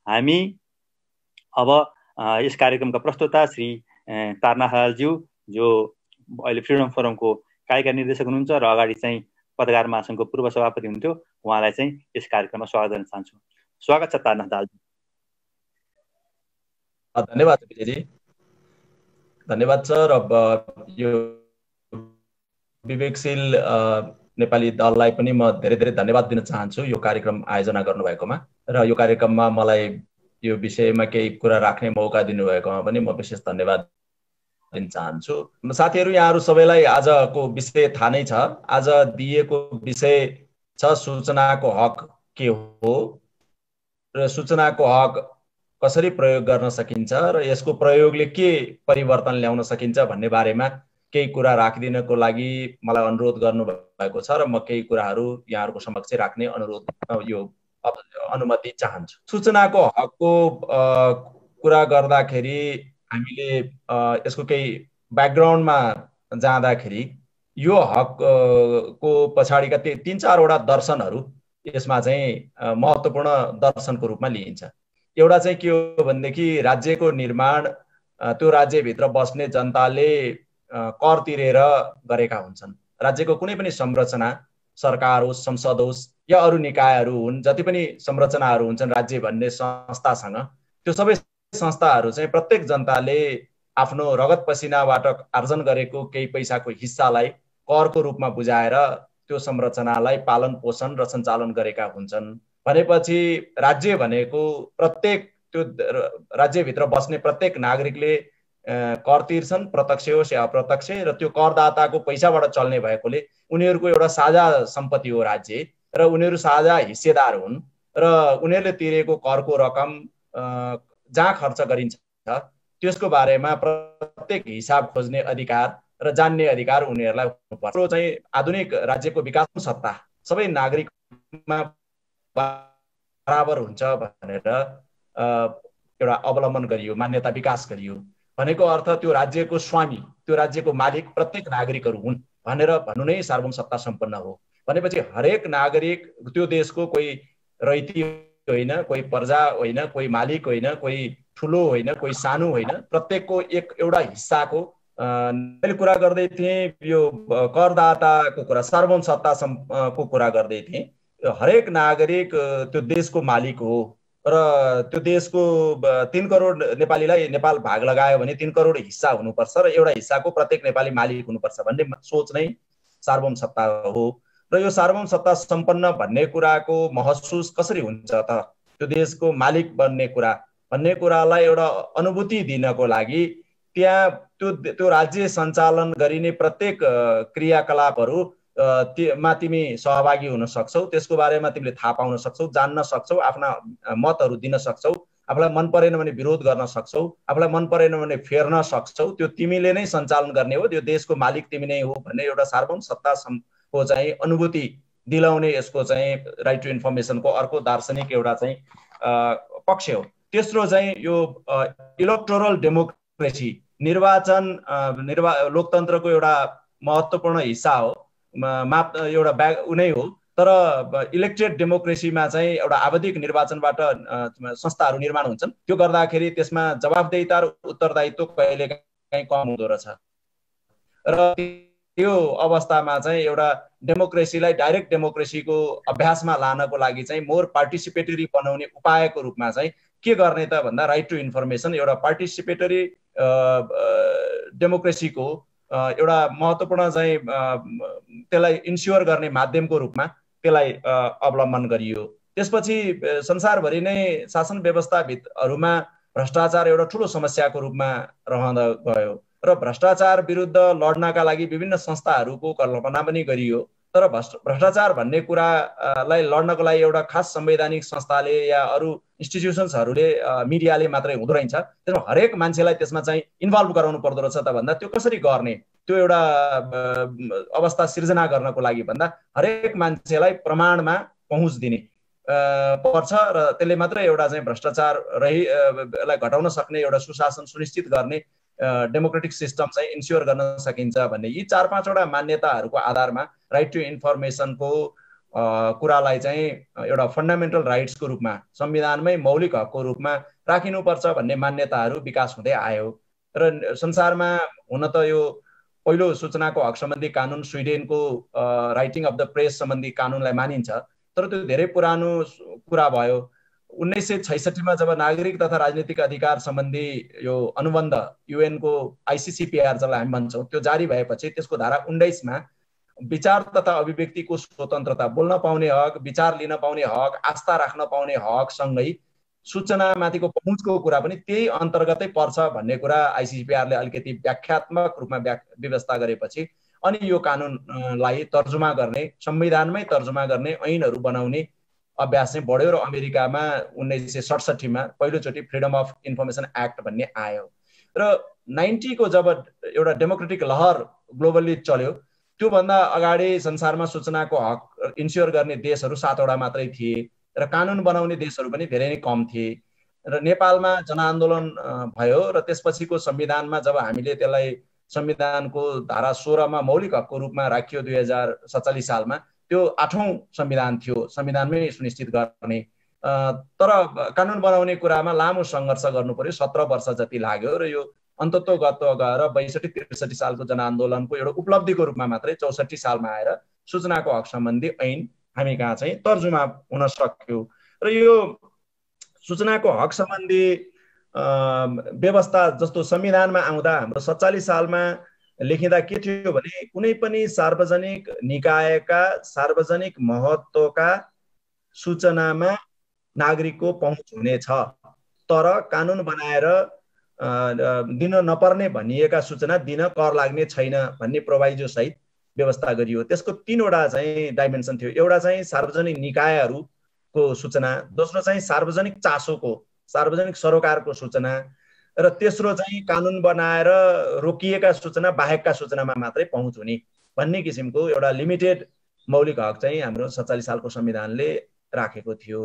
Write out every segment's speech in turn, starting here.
हामी अब यस कार्यक्रमका प्रस्तोता श्री तारनाथ हालज्यू जो अहिले फ्रिडम फोरमको कार्यकारी निर्देशक हुनुहुन्छ र अगाडि चाहिँ पत्रकार महासङ्घको पूर्व सभापति हुनुहुन्थ्यो, उहाँलाई चाहिँ यस कार्यक्रममा स्वागत गर्न चाहन्छु। स्वागत छ तारनाथ हालज्यू। धन्यवाद विजयजी, धन्यवाद छ। र यो विवेकशील नेपाली दललाई पनि म धेरै धेरै धन्यवाद दिन चाहन्छु यो कार्यक्रम आयोजना गर्नुभएकोमा, र यो कार्यक्रममा मलाई यो विषयमा केही कुरा राख्ने मौका दिनुभएकोमा पनि म विशेष धन्यवाद दिन चाहन्छु। साथीहरू, यहाँहरू सबैलाई आजको विषय थाहा नै छ। आज दिएको विषय छ सूचनाको हक के हो र सूचनाको हक कसरी प्रयोग गर्न सकिन्छ र यसको प्रयोगले के परिवर्तन ल्याउन सकिन्छ भन्ने बारेमा केही कुरा राखिदिनको लागि मलाई अनुरोध गर्नुभएको छ र म केही कुराहरू यहाँहरूको समक्ष राख्ने अनुमति चाहन्छु। सूचनाको हकको कुरा गर्दाखेरि हामीले यसको केही ब्याकग्राउन्डमा जाँदाखेरि यो हकको पछाडिका 3-4वटा दर्शनहरू यसमा चाहिँ महत्त्वपूर्ण दर्शनको रूपमा लिइन्छ। एउटा चाहिँ के हो भनेदेखि राज्यको निर्माण त्यो राज्यभित्र बस्ने जनताले कर तिरेर गरेका हुन्छन्। राज्यको कुनै पनि संरचना, सरकार होस्, संसद होस् या अरू निकायहरू हुन्, जति पनि संरचनाहरू हुन्छन् राज्य भन्ने संस्थासँग, त्यो सबै संस्थाहरू चाहिँ प्रत्येक जनताले आफ्नो रगत पसिनाबाट आर्जन गरेको केही पैसाको हिस्सालाई करको रूपमा बुझाएर त्यो संरचनालाई पालन पोषण र सञ्चालन गरेका हुन्छन्। भनेपछि राज्य भनेको प्रत्येक त्यो राज्यभित्र बस्ने प्रत्येक नागरिकले कर तिर्छन्, प्रत्यक्ष होस् या अप्रत्यक्ष, र त्यो करदाताको पैसाबाट चल्ने भएकोले उनीहरूको एउटा साझा सम्पत्ति हो राज्य, र उनीहरू साझा हिस्सेदार हुन्, र उनीहरूले तिरेको करको रकम जहाँ खर्च गरिन्छ त्यसको बारेमा प्रत्येक हिसाब खोज्ने अधिकार र जान्ने अधिकार उनीहरूलाई हुनुपर्छ। त्यो चाहिँ आधुनिक राज्यको विकासको सत्ता सबै नागरिकमा बराबर हुन्छ भनेर एउटा अवलम्बन गरियो, मान्यता विकास गरियो। भनेको अर्थ त्यो राज्यको स्वामी, त्यो राज्यको मालिक प्रत्येक नागरिकहरू हुन् भनेर भन्नु नै सार्वभौम सत्ता सम्पन्न हो। भनेपछि हरेक नागरिक त्यो देशको कोही रैती होइन, कोही प्रजा होइन, कोही मालिक होइन, कोही ठुलो होइन, कोही सानो होइन, प्रत्येकको एउटा हिस्साको मैले कुरा गर्दै थिएँ। यो करदाताको कुरा, सार्वभौम सत्ताको कुरा गर्दै थिएँ। हरेक नागरिक त्यो देशको मालिक हो र त्यो देशको 3 करोड नेपालीलाई नेपाल भाग लगायो भने 3 करोड हिस्सा हुनुपर्छ र एउटा हिस्साको प्रत्येक नेपाली मालिक हुनुपर्छ भन्ने सोच नै सार्वभौम सत्ता हो। र यो सार्वभौम सत्ता सम्पन्न भन्ने कुराको महसुस कसरी हुन्छ त? त्यो देशको मालिक बन्ने कुरा भन्ने कुरालाई एउटा अनुभूति दिनको लागि त्यहाँ त्यो राज्य सञ्चालन गरिने प्रत्येक क्रियाकलापहरू मा तिमी सहभागी हुन सक्छौ, त्यसको बारेमा तिमीले थाहा पाउन सक्छौ, जान्न सक्छौ, आफ्ना मतहरू दिन सक्छौ, आफूलाई मन परेन भने विरोध गर्न सक्छौ, आफूलाई मन परेन भने फेर्न सक्छौ। त्यो तिमीले नै सञ्चालन गर्ने हो, त्यो देशको मालिक तिमी नै हो भन्ने एउटा सार्वभौम सत्ताको चाहिँ अनुभूति दिलाउने यसको चाहिँ राइट टु इन्फर्मेसनको अर्को दार्शनिक एउटा चाहिँ पक्ष हो। तेस्रो चाहिँ यो इलेक्टोरल डेमोक्रेसी, निर्वाचन लोकतन्त्रको एउटा महत्त्वपूर्ण हिस्सा हो, एउटा उनै हो। तर इलेक्टेड डेमोक्रेसीमा चाहिँ एउटा आवधिक निर्वाचनबाट संस्थाहरू निर्माण हुन्छन्। त्यो गर्दाखेरि त्यसमा जवाफदेहिता र उत्तरदायित्व कहिले काहीँ कम हुँदो रहेछ, र त्यो अवस्थामा चाहिँ एउटा डेमोक्रेसीलाई डाइरेक्ट डेमोक्रेसीको अभ्यासमा लानको लागि चाहिँ मोर पार्टिसिपेटरी बनाउने उपायको रूपमा चाहिँ के गर्ने त भन्दा राइट टु इन्फर्मेसन एउटा पार्टिसिपेटरी डेमोक्रेसीको एउटा महत्त्वपूर्ण चाहिँ त्यसलाई इन्स्योर गर्ने माध्यमको रूपमा त्यसलाई अवलम्बन गरियो। त्यसपछि संसारभरि नै शासन व्यवस्थाहरूमा भ्रष्टाचार एउटा ठुलो समस्याको रूपमा रहँदा गयो र भ्रष्टाचार विरुद्ध लड्नका लागि विभिन्न संस्थाहरूको कल्पना पनि गरियो। तर भ्रष्टाचार भन्ने कुरालाई लड्नको लागि एउटा खास संवैधानिक संस्थाले या अरू इन्स्टिट्युसन्सहरूले मिडियाले मात्रै हुँदो रहेछ। त्यसमा हरेक मान्छेलाई त्यसमा चाहिँ इन्भल्भ गराउनु पर्दो रहेछ त भन्दा त्यो कसरी गर्ने, त्यो एउटा अवस्था सिर्जना गर्नको लागि भन्दा हरेक मान्छेलाई प्रमाणमा पहुँच दिने पर्छ र त्यसले मात्रै एउटा चाहिँ भ्रष्टाचारलाई घटाउन सक्ने एउटा सुशासन सुनिश्चित गर्ने डेमोक्रेटिक सिस्टम चाहिँ इन्स्योर गर्न सकिन्छ भन्ने यी 4-5 वटा मान्यताहरूको आधारमा राइट टु इन्फर्मेसनको कुरालाई चाहिँ एउटा फन्डामेन्टल राइट्सको रूपमा, संविधानमै मौलिक हकको रूपमा राखिनुपर्छ भन्ने मान्यताहरू विकास हुँदै आयो। र संसारमा हुन त यो पहिलो सूचनाको हक सम्बन्धी कानुन स्विडेनको राइटिङ अफ द प्रेस सम्बन्धी कानुनलाई मानिन्छ, तर त्यो धेरै पुरानो कुरा भयो। 1966 मा जब नागरिक तथा राजनीतिक अधिकार सम्बन्धी यो अनुबन्ध युएनको आइसिसिपिआर जसलाई हामी भन्छौँ त्यो जारी भएपछि त्यसको धारा 19 मा विचार तथा अभिव्यक्तिको स्वतन्त्रता, बोल्न पाउने हक, विचार लिन पाउने हक, आस्था राख्न पाउने हक सँगै सूचनामाथिको पहुँचको कुरा पनि त्यही अन्तर्गतै पर्छ भन्ने कुरा आइसिसिपिआरले अलिकति व्याख्यात्मक रूपमा व्यवस्था गरेपछि अनि यो कानुनलाई तर्जुमा गर्ने, संविधानमै तर्जुमा गर्ने, ऐनहरू बनाउने अभ्यास चाहिँ बढ्यो र अमेरिकामा 1967 मा पहिलोचोटि फ्रिडम अफ इन्फर्मेसन एक्ट भन्ने आयो। र 90 को जब एउटा डेमोक्रेटिक लहर ग्लोबली चल्यो, त्योभन्दा अगाडि संसारमा सूचनाको हक इन्स्योर गर्ने देशहरू 7 वटा मात्रै थिए र कानुन बनाउने देशहरू पनि धेरै नै कम थिए। र नेपालमा जनआन्दोलन भयो र त्यसपछिको संविधानमा जब हामीले त्यसलाई संविधानको धारा 16 मा मौलिक हकको रूपमा राखियो 2047 सालमा, त्यो 8औं संविधान थियो, संविधानमै सुनिश्चित गर्ने। तर कानुन बनाउने कुरामा लामो सङ्घर्ष गर्नु पर्यो, 17 वर्ष जति लाग्यो र यो अन्ततोगत गएर 62-63 सालको जनआन्दोलनको एउटा उपलब्धिको रूपमा मात्रै 64 सालमा आएर सूचनाको हक सम्बन्धी ऐन हामी कहाँ चाहिँ तर्जुमा हुन सक्यो। र यो सूचनाको हक सम्बन्धी व्यवस्था जस्तो संविधानमा आउँदा हाम्रो 47 सालमा लेखिँदा के थियो भने कुनै पनि सार्वजनिक निकायका सार्वजनिक महत्त्वका सूचनामा नागरिकको पहुँच हुनेछ, तर कानुन बनाएर दिन नपर्ने भनिएका सूचना दिन कर लाग्ने छैन भन्ने प्रोभाइजो सहित व्यवस्था गरियो। त्यसको 3 वटा चाहिँ डाइमेन्सन थियो। एउटा चाहिँ सार्वजनिक निकायहरूको सूचना, दोस्रो चाहिँ सार्वजनिक चासोको, सार्वजनिक सरोकारको सूचना, र तेस्रो चाहिँ कानुन बनाएर रोकिएका सूचना बाहेकका सूचनामा मात्रै पहुँच हुने भन्ने किसिमको एउटा लिमिटेड मौलिक हक चाहिँ हाम्रो 47 सालको संविधानले राखेको थियो।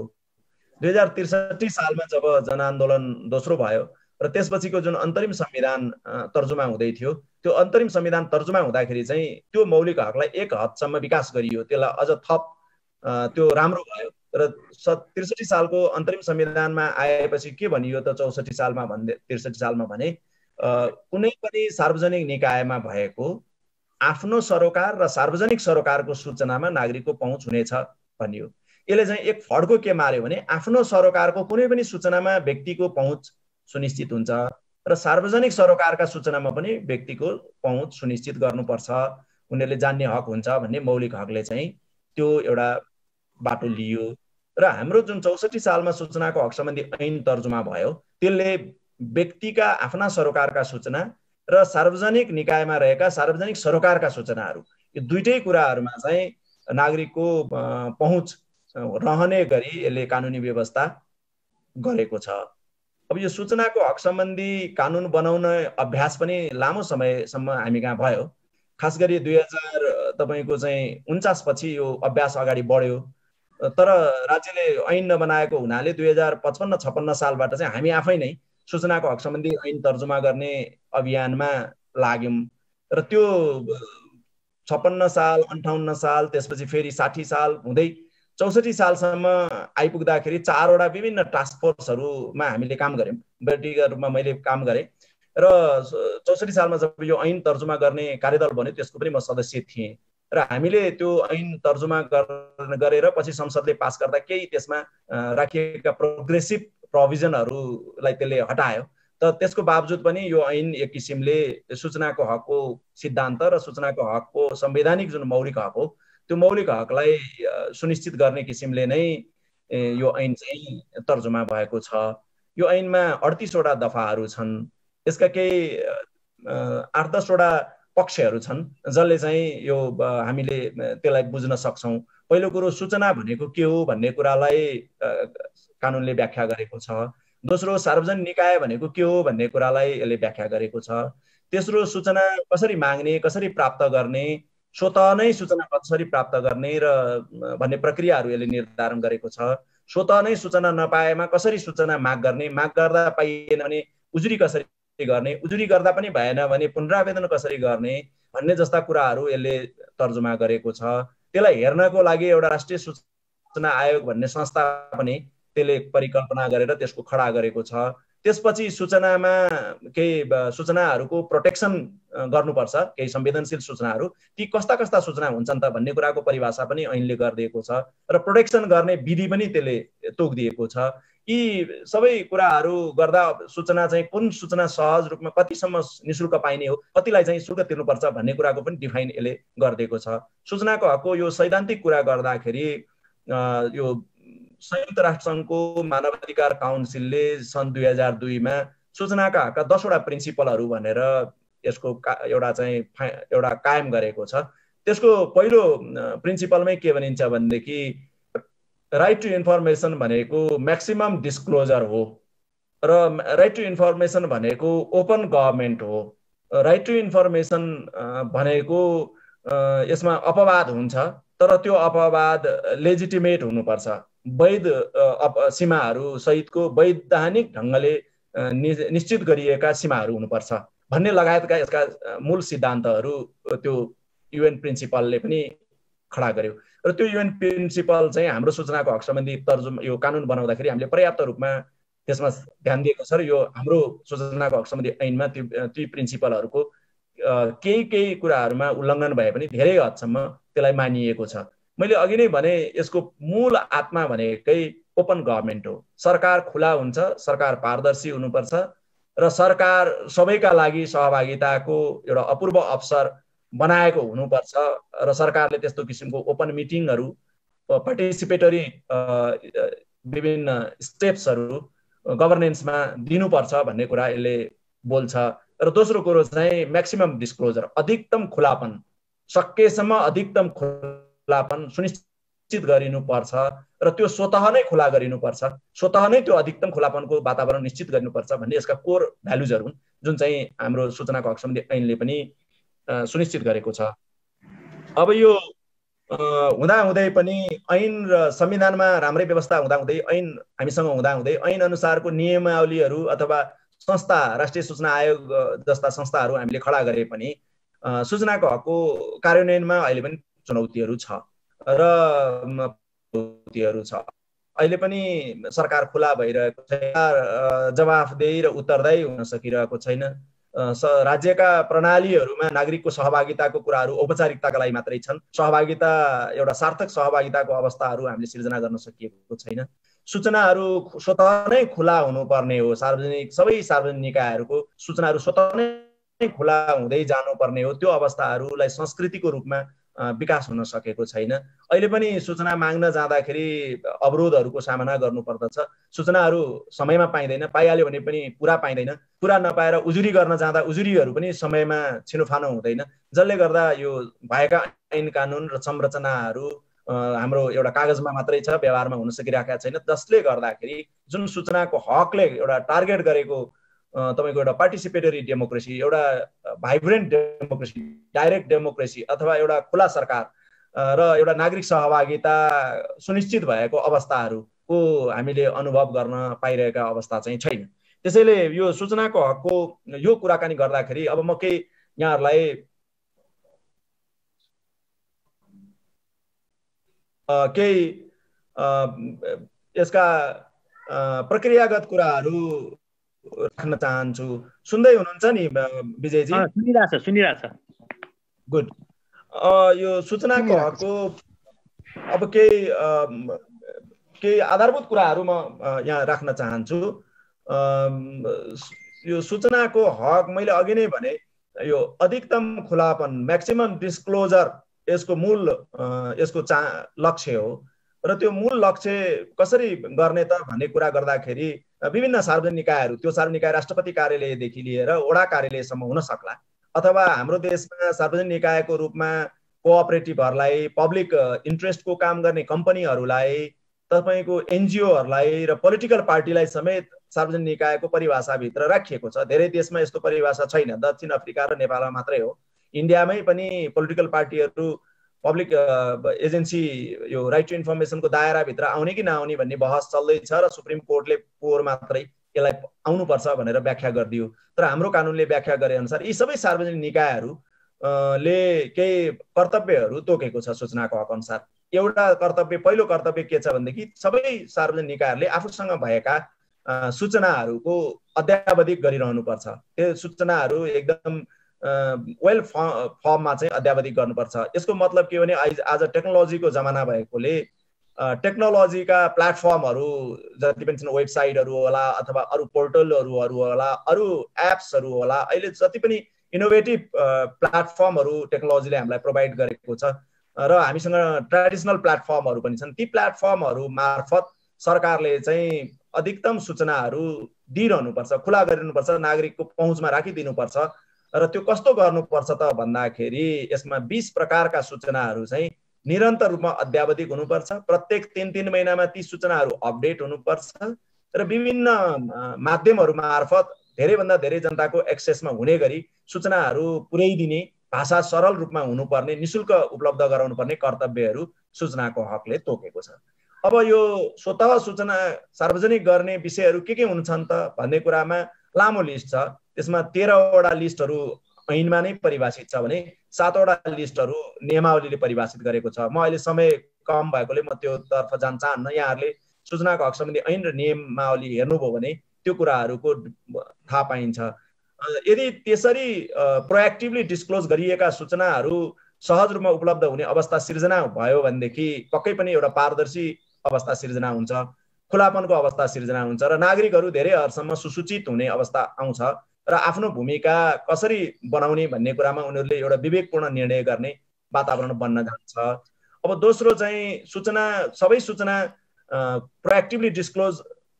2063 सालमा जब जनआन्दोलन दोस्रो भयो र त्यसपछिको जुन अन्तरिम संविधान तर्जुमा हुँदै थियो, त्यो अन्तरिम संविधान तर्जुमा हुँदाखेरि चाहिँ त्यो मौलिक हकलाई एक हदसम्म विकास गरियो, त्यसलाई अझ थप त्यो राम्रो भयो। र 63 सालको अन्तरिम संविधानमा आएपछि के भनियो त 64 सालमा भन्दै 63 सालमा भने कुनै पनि सार्वजनिक निकायमा भएको आफ्नो सरोकार र सार्वजनिक सरोकारको सूचनामा नागरिकको पहुँच हुनेछ भनियो। यसले चाहिँ एक फड्को के मार्यो भने आफ्नो सरोकारको कुनै पनि सूचनामा व्यक्तिको पहुँच सुनिश्चित हुन्छ र सार्वजनिक सरोकारका सूचनामा पनि व्यक्तिको पहुँच सुनिश्चित गर्नुपर्छ, उनीहरूले जान्ने हक हुन्छ भन्ने मौलिक हकले चाहिँ त्यो एउटा बाटो लियो। र हाम्रो जुन 64 सालमा सूचनाको हक सम्बन्धी ऐन तर्जुमा भयो, त्यसले व्यक्तिका आफ्ना सरोकारका सूचना र सार्वजनिक निकायमा रहेका सार्वजनिक सरोकारका सूचनाहरू, यो दुईटै कुराहरूमा चाहिँ नागरिकको पहुँच रहने गरी यसले कानुनी व्यवस्था गरेको छ। अब यो सूचनाको हक सम्बन्धी कानुन बनाउन अभ्यास पनि लामो समयसम्म हामी कहाँ भयो। खास गरी 2000 तपाईँको चाहिँ 49 पछि यो अभ्यास अगाडि बढ्यो, तर राज्यले ऐन नबनाएको हुनाले 2055-56 सालबाट चाहिँ हामी आफै नै सूचनाको हक सम्बन्धी ऐन तर्जुमा गर्ने अभियानमा लाग्यौँ। र त्यो 56 साल, 58 साल, त्यसपछि फेरि 60 साल हुँदै 64 सालसम्म आइपुग्दाखेरि 4 वटा विभिन्न टास्क फोर्सहरूमा हामीले काम गऱ्यौँ। व्यक्तिगत रूपमा मैले काम गरेँ र 64 सालमा जब यो ऐन तर्जुमा गर्ने कार्यदल बन्यो त्यसको पनि म सदस्य थिएँ र हामीले त्यो ऐन तर्जुमा गरेर पछि संसदले पास गर्दा केही त्यसमा राखिएका प्रोग्रेसिभ प्रोभिजनहरूलाई त्यसले हटायो। तर त्यसको बावजुद पनि यो ऐन एक किसिमले सूचनाको हकको सिद्धान्त र सूचनाको हकको संवैधानिक जुन मौलिक हक हो त्यो मौलिक हकलाई सुनिश्चित गर्ने किसिमले नै यो ऐन चाहिँ तर्जुमा भएको छ। यो ऐनमा 38 वटा दफाहरू छन्। यसका केही 8-10 वटा पक्षहरू छन् जसले चाहिँ यो हामीले त्यसलाई बुझ्न सक्छौँ। पहिलो कुरो सूचना भनेको के हो भन्ने कुरालाई कानुनले व्याख्या गरेको छ। दोस्रो सार्वजनिक निकाय भनेको के हो भन्ने कुरालाई यसले व्याख्या गरेको छ। तेस्रो सूचना कसरी माग्ने, कसरी प्राप्त गर्ने, स्वतः नै सूचना कसरी प्राप्त गर्ने र भन्ने प्रक्रियाहरू यसले निर्धारण गरेको छ। स्वतः नै सूचना नपाएमा कसरी सूचना माग गर्ने, माग गर्दा पाइएन भने उजुरी कसरी गर्ने, उजुरी गर्दा पनि भएन भने पुनरावेदन कसरी गर्ने भन्ने जस्ता कुराहरू यसले तर्जुमा गरेको छ। त्यसलाई हेर्नको लागि एउटा राष्ट्रिय सूचना आयोग भन्ने संस्था पनि त्यसले परिकल्पना गरेर त्यसको खडा गरेको छ। त्यसपछि सूचनामा केही सूचनाहरूको प्रोटेक्सन गर्नुपर्छ, केही संवेदनशील सूचनाहरू, ती कस्ता कस्ता सूचना हुन्छन् त भन्ने कुराको परिभाषा पनि ऐनले गरिदिएको छ र प्रोटेक्सन गर्ने विधि पनि त्यसले तोकिदिएको छ। यी सबै कुराहरू गर्दा सूचना चाहिँ कुन सूचना सहज रूपमा कतिसम्म निशुल्क पाइने हो, कतिलाई चाहिँ शुल्क तिर्नुपर्छ भन्ने कुराको पनि डिफाइन यसले गरिदिएको छ। सूचनाको हकको यो सैद्धान्तिक कुरा गर्दाखेरि यो संयुक्त राष्ट्रसङ्घको मानवाधिकार काउन्सिलले सन् 2002 मा सूचनाका हकका 10 वटा प्रिन्सिपलहरू भनेर यसको एउटा कायम गरेको छ। त्यसको पहिलो प्रिन्सिपलमै के भनिन्छ भनेदेखि राइट टु इन्फर्मेसन भनेको म्याक्सिमम डिस्क्लोजर हो र राइट टु इन्फर्मेसन भनेको ओपन गभर्मेन्ट हो। राइट टु इन्फर्मेसन भनेको यसमा अपवाद हुन्छ, तर त्यो अपवाद लेजिटिमेट हुनुपर्छ, वैध सीमाहरू सहितको वैधानिक ढङ्गले निश्चित गरिएका सीमाहरू हुनुपर्छ भन्ने लगायतका यसका मूल सिद्धान्तहरू त्यो युएन प्रिन्सिपलले पनि खडा गर्यो। र त्यो युएन प्रिन्सिपल चाहिँ हाम्रो सूचनाको हक सम्बन्धी तर्जुमा यो कानुन बनाउँदाखेरि हामीले पर्याप्त रूपमा त्यसमा ध्यान दिएको छ र यो हाम्रो सूचनाको हक सम्बन्धी ऐनमा ती प्रिन्सिपलहरूको केही कुराहरूमा उल्लङ्घन भए पनि धेरै हदसम्म त्यसलाई मानिएको छ। मैले अघि नै भने यसको मूल आत्मा भनेकै ओपन गभर्मेन्ट हो। सरकार खुला हुन्छ, सरकार पारदर्शी हुनुपर्छ र सरकार सबैका लागि सहभागिताको एउटा अपूर्व अवसर बनाएको हुनुपर्छ र सरकारले त्यस्तो किसिमको ओपन मिटिङहरू, पार्टिसिपेटरी विभिन्न स्टेप्सहरू गभर्नेन्समा दिनुपर्छ भन्ने कुरा यसले बोल्छ। र दोस्रो कुरो चाहिँ म्याक्सिमम डिस्क्लोजर, अधिकतम खुलापन, सकेसम्म अधिकतम खुलापन सुनिश्चित गरिनुपर्छ र त्यो स्वतः नै खुला गरिनुपर्छ, स्वतः नै त्यो अधिकतम खुलापनको वातावरण निश्चित गर्नुपर्छ भन्ने यसका कोर भ्यालुजहरू हुन्, जुन चाहिँ हाम्रो सूचनाको हक सम्बन्धी ऐनले पनि सुनिश्चित गरेको छ। अब यो हुँदाहुँदै पनि ऐन र संविधानमा राम्रै व्यवस्था हुँदाहुँदै, ऐन हामीसँग हुँदाहुँदै ऐन अनुसारको नियमावलीहरू अथवा संस्था, राष्ट्रिय सूचना आयोग जस्ता संस्थाहरू हामीले खडा गरे पनि सूचनाको हकको कार्यान्वयनमा अहिले पनि चुनौतीहरू छ र अहिले पनि सरकार खुला भइरहेको छैन, जवाफदेही र उत्तरदायी हुन सकिरहेको छैन। राज्यका प्रणालीहरूमा नागरिकको सहभागिताको कुराहरू औपचारिकताका लागि मात्रै छन्, सहभागिता एउटा सार्थक सहभागिताको अवस्थाहरू हामीले सिर्जना गर्न सकिएको छैन। सूचनाहरू स्वतः नै खुला हुनुपर्ने हो, सबै सार्वजनिक निकायहरूको सूचनाहरू स्वतः नै खुला हुँदै जानुपर्ने हो। त्यो अवस्थाहरूलाई संस्कृतिको रूपमा विकास हुन सकेको छैन। अहिले पनि सूचना माग्न जाँदाखेरि अवरोधहरूको सामना गर्नुपर्दछ। सूचनाहरू समयमा पाइँदैन, पाइहाल्यो भने पनि पुरा पाइँदैन, पुरा नपाएर उजुरी गर्न जाँदा उजुरीहरू पनि समयमा छिनोफानो हुँदैन, जसले गर्दा यो भएका ऐन कानुन र संरचनाहरू हाम्रो एउटा कागजमा मात्रै छ, व्यवहारमा हुन सकिरहेका छैन, जसले गर्दाखेरि जुन सूचनाको हकले एउटा टार्गेट गरेको तपाईको एउटा पार्टिसिपेटरी डेमोक्रेसी, एउटा भाइब्रेन्ट डेमोक्रेसी, डाइरेक्ट डेमोक्रेसी अथवा एउटा खुला सरकार र एउटा नागरिक सहभागिता सुनिश्चित भएको अवस्थाहरूको हामीले अनुभव गर्न पाइरहेका अवस्था चाहिँ छैन। त्यसैले यो सूचनाको हकको यो कुराकानी गर्दाखेरि अब म केही यहाँहरूलाई केही यसका प्रक्रियागत कुराहरू राख्न चाहन्छु। सुन्दै हुनुहुन्छ नि विजयजी? सुनिरहेछ। गुड। यो सूचनाको हकको अब केही आधारभूत कुराहरू म यहाँ राख्न चाहन्छु। यो सूचनाको हक मैले अघि नै भने यो अधिकतम खुलापन, म्याक्सिमम डिस्क्लोजर यसको मूल यसको लक्ष्य हो र त्यो मूल लक्ष्य कसरी गर्ने त भन्ने कुरा गर्दाखेरि विभिन्न सार्वजनिक निकायहरू, त्यो सार्वजनिक निकाय राष्ट्रपति कार्यालयदेखि लिएर वडा कार्यालयसम्म हुन सक्ला, अथवा हाम्रो देशमा सार्वजनिक निकायको रूपमा कोअपरेटिभहरूलाई, पब्लिक इन्ट्रेस्टको काम गर्ने कम्पनीहरूलाई, तपाईको एनजिओहरूलाई र पोलिटिकल पार्टीलाई समेत सार्वजनिक निकायको परिभाषाभित्र राखिएको छ। धेरै देशमा यस्तो परिभाषा छैन, दक्षिण अफ्रिका र नेपालमा मात्रै हो। इन्डियामै पनि पोलिटिकल पार्टीहरू पब्लिक एजेन्सी यो राइट टु इन्फर्मेसनको दायराभित्र आउने कि नआउने भन्ने बहस चल्दैछ र सुप्रिम कोर्टले पोहोर मात्रै यसलाई आउनुपर्छ भनेर व्याख्या गरिदियो। तर हाम्रो कानुनले व्याख्या गरे अनुसार यी सबै सार्वजनिक निकायहरू ले केही कर्तव्यहरू तोकेको छ सूचनाको हक अनुसार। एउटा कर्तव्य, पहिलो कर्तव्य के छ भनेदेखि सबै सार्वजनिक निकायहरूले आफूसँग भएका सूचनाहरूको अद्यावधिक गरिरहनुपर्छ। त्यो सूचनाहरू एकदम वेल फर्ममा चाहिँ अद्यावधिक गर्नुपर्छ। यसको मतलब के भने आज टेक्नोलोजीको जमाना भएकोले टेक्नोलोजीका प्लेटफर्महरू जति पनि छन्, वेबसाइटहरू होला अथवा अरू पोर्टलहरू होला, अरू एप्सहरू होला, अहिले जति पनि इनोभेटिभ प्लेटफर्महरू टेक्नोलोजीले हामीलाई प्रोभाइड गरेको छ र हामीसँग ट्रेडिसनल प्लेटफर्महरू पनि छन्। ती प्लेटफर्महरू मार्फत सरकारले चाहिँ अधिकतम सूचनाहरू दिइरहनुपर्छ, खुला गरिदिनुपर्छ, नागरिकको पहुँचमा राखिदिनुपर्छ। र त्यो कस्तो गर्नुपर्छ त भन्दाखेरि यसमा 20 प्रकारका सूचनाहरू चाहिँ निरन्तर रूपमा अद्यावधिक हुनुपर्छ। प्रत्येक 3-3 महिनामा ती सूचनाहरू अपडेट हुनुपर्छ र विभिन्न माध्यमहरू मार्फत धेरैभन्दा धेरै जनताको एक्सेसमा हुने गरी सूचनाहरू पुर्याइदिने, भाषा सरल रूपमा हुनुपर्ने, निशुल्क उपलब्ध गराउनुपर्ने कर्तव्यहरू सूचनाको हकले तोकेको छ। अब यो स्वतः सूचना सार्वजनिक गर्ने विषयहरू के हुन्छन् त भन्ने कुरामा लामो लिस्ट छ। त्यसमा 13वटा लिस्टहरू ऐनमा नै परिभाषित छ भने 7वटा लिस्टहरू नियमावलीले परिभाषित गरेको छ। म अहिले समय कम भएकोले म त्यो तर्फ जान चाहन्न। यहाँहरूले सूचनाको हक सम्बन्धी ऐन र नियमावली हेर्नुभयो भने त्यो कुराहरूको थाहा पाइन्छ। यदि त्यसरी प्रोएक्टिभली डिस्क्लोज गरिएका सूचनाहरू सहज रूपमा उपलब्ध हुने अवस्था सिर्जना भयो भनेदेखि पक्कै पनि एउटा पारदर्शी अवस्था सिर्जना हुन्छ, खुलापनको अवस्था सिर्जना हुन्छ र नागरिकहरू धेरै हदसम्म सुसूचित हुने अवस्था आउँछ र आफ्नो भूमिका कसरी बनाउने भन्ने कुरामा उनीहरूले एउटा विवेकपूर्ण निर्णय गर्ने वातावरण बन्न जान्छ। अब दोस्रो चाहिँ सूचना, सबै सूचना प्रोएक्टिभली डिस्क्लोज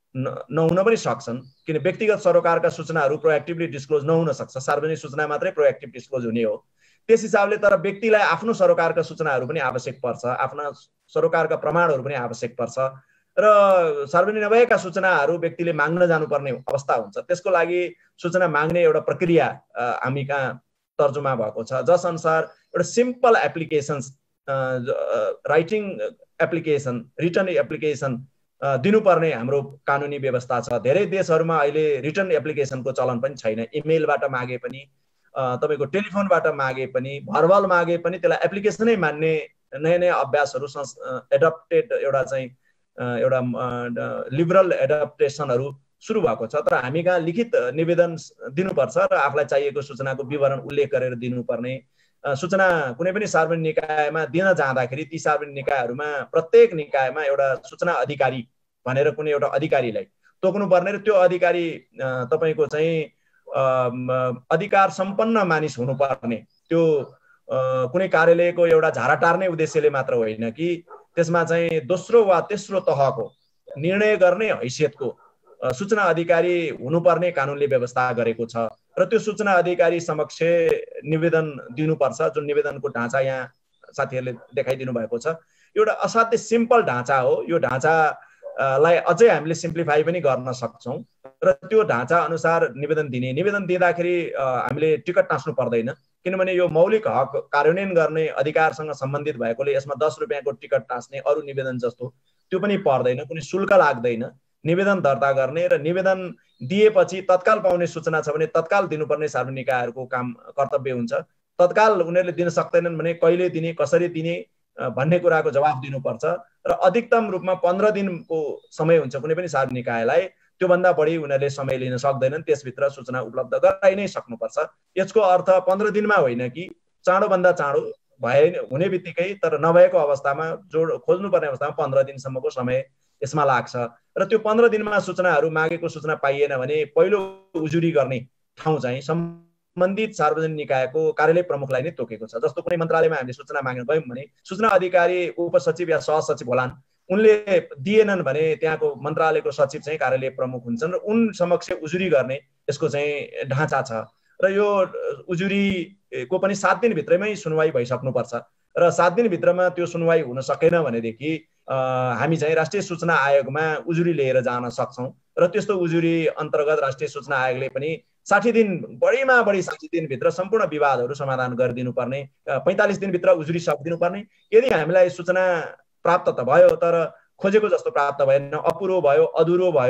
नहुन पनि सक्छन्, किन व्यक्तिगत सरोकारका सूचनाहरू प्रोएक्टिभली डिस्क्लोज नहुन सक्छ। सार्वजनिक सूचना मात्रै प्रोएक्टिभ डिस्क्लोज हुने हो। त्यस हिसाबले तर व्यक्तिलाई आफ्नो सरोकारका सूचनाहरू पनि आवश्यक पर्छ, आफ्ना सरोकारका प्रमाणहरू पनि आवश्यक पर्छ र सार्वजनिक नभएका सूचनाहरू व्यक्तिले माग्न जानुपर्ने अवस्था हुन्छ। त्यसको लागि सूचना माग्ने एउटा प्रक्रिया हामी कहाँ तर्जुमा भएको छ, जस अनुसार एउटा simple applications, writing application, return application दिनुपर्ने हाम्रो कानुनी व्यवस्था छ। धेरै देशहरूमा अहिले रिटर्न एप्लिकेसनको चलन पनि छैन। इमेलबाट मागे पनि, तपाईको टेलिफोनबाट मागे पनि, भर्बल मागे पनि त्यसलाई एप्लिकेसनै मान्ने नयाँ नयाँ अभ्यासहरू एडप्टेड एउटा लिबरल एडप्टेसनहरू सुरु भएको छ। तर हामी कहाँ लिखित निवेदन दिनुपर्छ र आफूलाई चाहिएको सूचनाको विवरण उल्लेख गरेर दिनुपर्ने। सूचना कुनै पनि सार्वजनिक निकायमा दिन जाँदाखेरि ती सार्वजनिक निकायहरूमा प्रत्येक निकायमा एउटा सूचना अधिकारी भनेर कुनै एउटा अधिकारीलाई तोक्नुपर्ने र त्यो अधिकारी तपाईको चाहिँ अधिकार सम्पन्न मानिस हुनुपर्ने। त्यो कुनै कार्यालयको एउटा झारा टार्ने उद्देश्यले मात्र होइन कि त्यसमा चाहिँ दोस्रो वा तेस्रो तहको निर्णय गर्ने हैसियतको सूचना अधिकारी हुनुपर्ने कानुनले व्यवस्था गरेको छ र त्यो सूचना अधिकारी समक्ष निवेदन दिनुपर्छ। जुन निवेदनको ढाँचा यहाँ साथीहरूले देखाइदिनु भएको छ, एउटा असाध्यै सिम्पल ढाँचा हो। यो ढाँचालाई अझै हामीले सिम्प्लिफाई पनि गर्न सक्छौँ र त्यो ढाँचा अनुसार निवेदन दिने, निवेदन दिँदाखेरि हामीले टिकट टाँच्नु पर्दैन, किनभने यो मौलिक हक कार्यान्वयन गर्ने अधिकारसँग सम्बन्धित भएकोले यसमा 10 रुपियाँको टिकट टाँच्ने अरू निवेदन जस्तो त्यो पनि पर्दैन, कुनै शुल्क लाग्दैन। निवेदन दर्ता गर्ने र निवेदन दिएपछि तत्काल पाउने सूचना छ भने तत्काल दिनुपर्ने सार्वजनिक निकायहरूको काम कर्तव्य हुन्छ। तत्काल उनीहरूले दिन सक्दैनन् भने कहिले दिने, कसरी दिने भन्ने कुराको जवाफ दिनुपर्छ र अधिकतम रूपमा 15 दिनको समय हुन्छ कुनै पनि सार्वजनिक निकायलाई। त्योभन्दा बढी उनीहरूले समय लिन सक्दैनन्, त्यसभित्र सूचना उपलब्ध गराइ नै सक्नुपर्छ। यसको अर्थ 15 दिनमा होइन कि चाँडोभन्दा चाँडो हुने बित्तिकै, तर नभएको अवस्थामा खोज्नुपर्ने अवस्थामा 15 दिनसम्मको समय यसमा लाग्छ र त्यो 15 दिनमा सूचनाहरू मागेको सूचना पाइएन भने पहिलो उजुरी गर्ने ठाउँ चाहिँ सम्बन्धित सार्वजनिक निकायको कार्यालय प्रमुखलाई नै तोकेको छ। जस्तो कुनै मन्त्रालयमा हामीले सूचना माग्न गयौँ भने सूचना अधिकारी उपसचिव या सहसचिव होलान्, उनले दिएनन् भने त्यहाँको मन्त्रालयको सचिव चाहिँ कार्यालय प्रमुख हुन्छन् र उन समक्ष उजुरी गर्ने यसको चाहिँ ढाँचा छ र यो उजुरीको पनि 7 दिनभित्रमै सुनवाई भइसक्नुपर्छ र 7 दिनभित्रमा त्यो सुनवाई हुन सकेन भनेदेखि हामी चाहिँ राष्ट्रिय सूचना आयोगमा उजुरी लिएर जान सक्छौँ र त्यस्तो उजुरी अन्तर्गत राष्ट्रिय सूचना आयोगले पनि 60 दिन, बढीमा बढी 60 दिनभित्र सम्पूर्ण विवादहरू समाधान गरिदिनु पर्ने, 45 दिनभित्र उजुरी सकिदिनु पर्ने। यदि हामीलाई सूचना प्राप्त त भयो तर खोजेको जस्तो प्राप्त भएन, अपुरो भयो, अधुरो भयो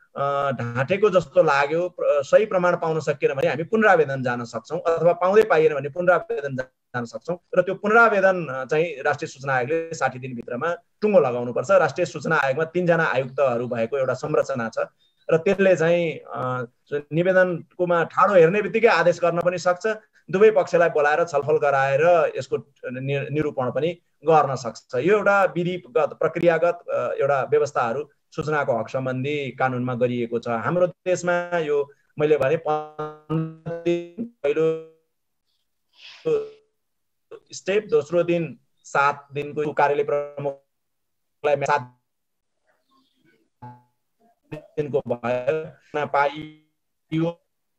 ढाँटेको जस्तो लाग्यो, सही प्रमाण पाउन सकिएन भने हामी पुनरावेदन जान सक्छौँ, अथवा पाउँदै पाइएन भने पुनरावेदन जान सक्छौँ। र त्यो पुनरावेदन चाहिँ राष्ट्रिय सूचना आयोगले 60 दिनभित्रमा टुङ्गो लगाउनुपर्छ। राष्ट्रिय सूचना आयोगमा 3 जना आयुक्तहरू भएको एउटा संरचना छ र त्यसले चाहिँ निवेदनकोमा ठाडो हेर्ने बित्तिकै आदेश गर्न पनि सक्छ, दुवै पक्षलाई बोलाएर छलफल गराएर यसको निरूपण पनि गर्न सक्छ। यो एउटा विधिगत प्रक्रियागत एउटा व्यवस्थाहरू सूचनाको हक सम्बन्धी कानुनमा गरिएको छ। हाम्रो देशमा यो मैले भने 15 दिन पहिलो स्टेप, दोस्रो दिन 7 दिनको कार्यालय प्रमुखलाई 7 दिनको भयो पाइयो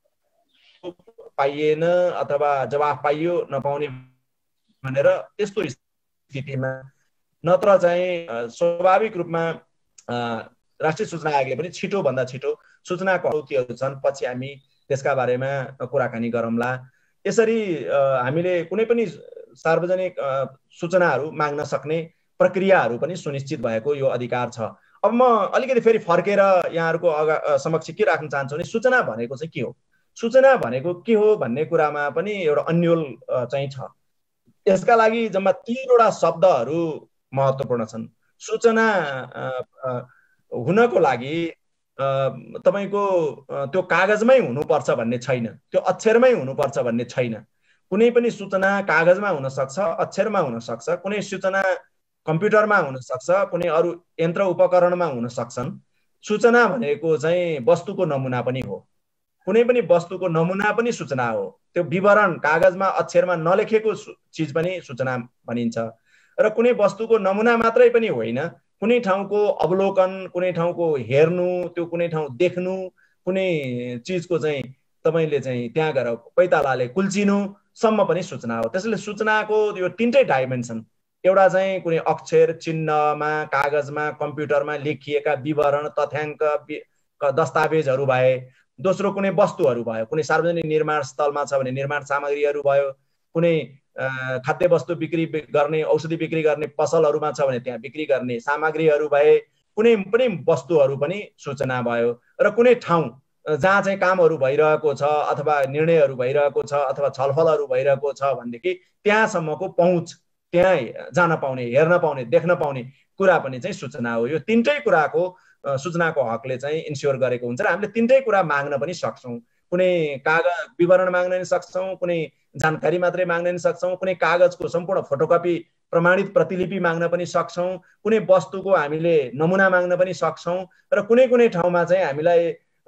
पाइएन अथवा जवाफ पाइयो नपाउने भनेर त्यस्तो स्थितिमा नत्र चाहिँ स्वाभाविक रूपमा राष्ट्रिय सूचना आयोगले पनि छिटो भन्दा छिटो सूचनाको अवधिहरू छन्, पछि हामी त्यसका बारेमा कुराकानी गरौँला। यसरी हामीले कुनै पनि सार्वजनिक सूचनाहरू माग्न सक्ने प्रक्रियाहरू पनि सुनिश्चित भएको यो अधिकार छ। अब म अलिकति फेरि फर्केर यहाँहरूको समक्ष के राख्न चाहन्छु भने सूचना भनेको चाहिँ के हो, सूचना भनेको के हो भन्ने कुरामा पनि एउटा अन्यल चाहिँ छ। यसका लागि जम्मा 3 वटा शब्दहरू महत्त्वपूर्ण छन्। सूचना हुनको लागि तपाईको त्यो कागजमै हुनुपर्छ भन्ने छैन, त्यो अक्षरमै हुनुपर्छ भन्ने छैन। कुनै पनि सूचना कागजमा हुन सक्छ, अक्षरमा हुन सक्छ, कुनै सूचना कम्प्युटरमा हुन सक्छ, कुनै अरू यन्त्र उपकरणमा हुन सक्छन्। सूचना भनेको चाहिँ वस्तुको नमुना पनि हो, कुनै पनि वस्तुको नमुना पनि सूचना हो। त्यो विवरण कागजमा अक्षरमा नलेखेको चिज पनि सूचना भनिन्छ। र कुनै वस्तुको नमुना मात्रै पनि होइन, कुनै ठाउँको अवलोकन, कुनै ठाउँको हेर्नु, त्यो कुनै ठाउँ देख्नु, कुनै चिजको चाहिँ तपाईले चाहिँ त्यहाँ गएर पैतालाले कुल्चिनु सम्म पनि सूचना हो। त्यसैले सूचनाको यो 3टै डाइमेन्सन, एउटा चाहिँ कुनै अक्षर चिन्हमा कागजमा कम्प्युटरमा लेखिएका विवरण तथ्याङ्क दस्तावेजहरू भए, दोस्रो कुनै वस्तुहरू भयो, कुनै सार्वजनिक निर्माण स्थलमा छ भने निर्माण सामग्रीहरू भयो, कुनै खाद्य वस्तु बिक्री गर्ने औषधि बिक्री गर्ने पसलहरूमा छ भने त्यहाँ बिक्री गर्ने सामग्रीहरू भए, कुनै पनि वस्तुहरू पनि सूचना भयो। र कुनै ठाउँ जहाँ चाहिँ कामहरू भइरहेको छ अथवा निर्णयहरू भइरहेको छ अथवा छलफलहरू भइरहेको छ भनेदेखि त्यहाँसम्मको पहुँच, त्यहाँ जान पाउने, हेर्न पाउने, देख्न पाउने कुरा पनि चाहिँ सूचना हो। यो 3टै कुराको सूचनाको हकले चाहिँ इन्स्योर गरेको हुन्छ र हामीले 3टै कुरा माग्न पनि सक्छौँ। कुनै कागज विवरण माग्न पनि सक्छौँ, कुनै जानकारी मात्रै माग्न पनि सक्छौँ, कुनै कागजको सम्पूर्ण फोटोकपी प्रमाणित प्रतिलिपि माग्न पनि सक्छौँ, कुनै वस्तुको हामीले नमुना माग्न पनि सक्छौँ, र कुनै कुनै ठाउँमा चाहिँ हामीलाई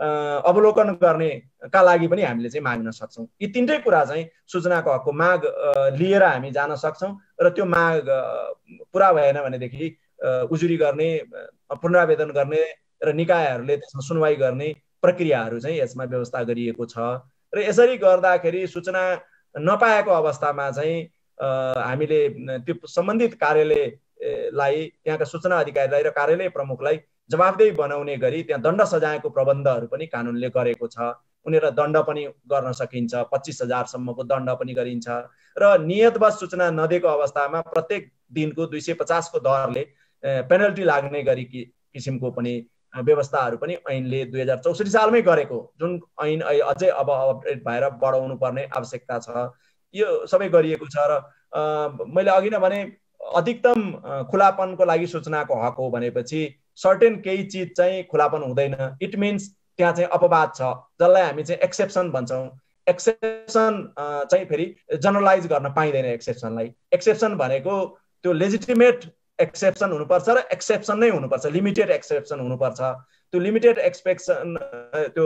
अवलोकन गर्नेका लागि पनि हामीले चाहिँ माग्न सक्छौँ। यी 3टै कुरा चाहिँ सूचनाको हकको माग लिएर हामी जान सक्छौँ र त्यो माग पुरा भएन भनेदेखि उजुरी गर्ने, पुनरावेदन गर्ने र निकायहरूले त्यसमा सुनवाई गर्ने प्रक्रियाहरू चाहिँ यसमा व्यवस्था गरिएको छ। र यसरी गर्दाखेरि सूचना नपाएको अवस्थामा चाहिँ हामीले त्यो सम्बन्धित कार्यालयलाई, त्यहाँका सूचना अधिकारीलाई र कार्यालय प्रमुखलाई जवाफदेही बनाउने गरी त्यहाँ दण्ड सजायको प्रबन्धहरू पनि कानुनले गरेको छ। उनीहरूलाई दण्ड पनि गर्न सकिन्छ, 25,000 सम्मको दण्ड पनि गरिन्छ। र नियतवश सूचना नदिएको अवस्थामा प्रत्येक दिनको 250 को दरले पेनल्टी लाग्ने गरी किसिमको पनि व्यवस्थाहरू पनि ऐनले 2064 सालमै गरेको, जुन ऐन अझै अब अपडेट भएर बढाउनु पर्ने आवश्यकता छ। यो सबै गरिएको छ। र मैले अघि नै भने अधिकतम खुलापनको लागि सूचनाको हक हो भनेपछि सर्टेन केही चिज चाहिँ खुलापन हुँदैन। इट मिन्स त्यहाँ चाहिँ अपवाद छ, जसलाई हामी चाहिँ एक्सेप्सन भन्छौँ। एक्सेप्सन चाहिँ फेरि जनरलाइज गर्न पाइँदैन। एक्सेप्सन भनेको त्यो लेजिटिमेट एक्सेप्सन हुनुपर्छ र एक्सेप्सन नै हुनुपर्छ, लिमिटेड एक्सेप्सन हुनुपर्छ। त्यो लिमिटेड एक्सेप्सन, त्यो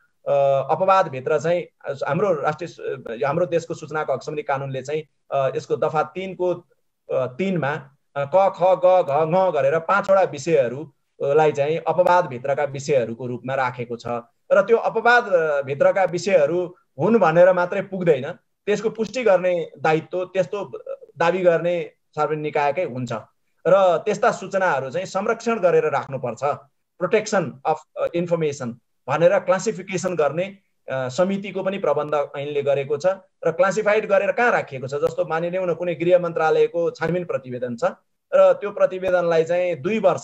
अपवादभित्र चाहिँ हाम्रो देशको सूचनाको हक सम्बन्धी कानुनले चाहिँ यसको दफा 3 को 3 मा क ख ग घ ङ गरेर 5 वटा विषयहरूलाई चाहिँ अपवादभित्रका विषयहरूको रूपमा राखेको छ। र त्यो अपवादभित्रका विषयहरू हुन् भनेर मात्रै पुग्दैन, त्यसको पुष्टि गर्ने दायित्व त्यस्तो दाबी गर्ने सार्वजनिक निकायकै हुन्छ। र त्यस्ता सूचनाहरू चाहिँ संरक्षण गरेर राख्नुपर्छ, प्रोटेक्सन अफ इन्फर्मेसन भनेर क्लासिफिकेसन गर्ने समितिको पनि प्रबन्ध ऐनले गरेको छ। र क्लासिफाइड गरेर कहाँ राखिएको छ, जस्तो मानिलिउँ न कुनै गृह मन्त्रालयको छानबिन प्रतिवेदन छ र त्यो प्रतिवेदनलाई चाहिँ 2 वर्ष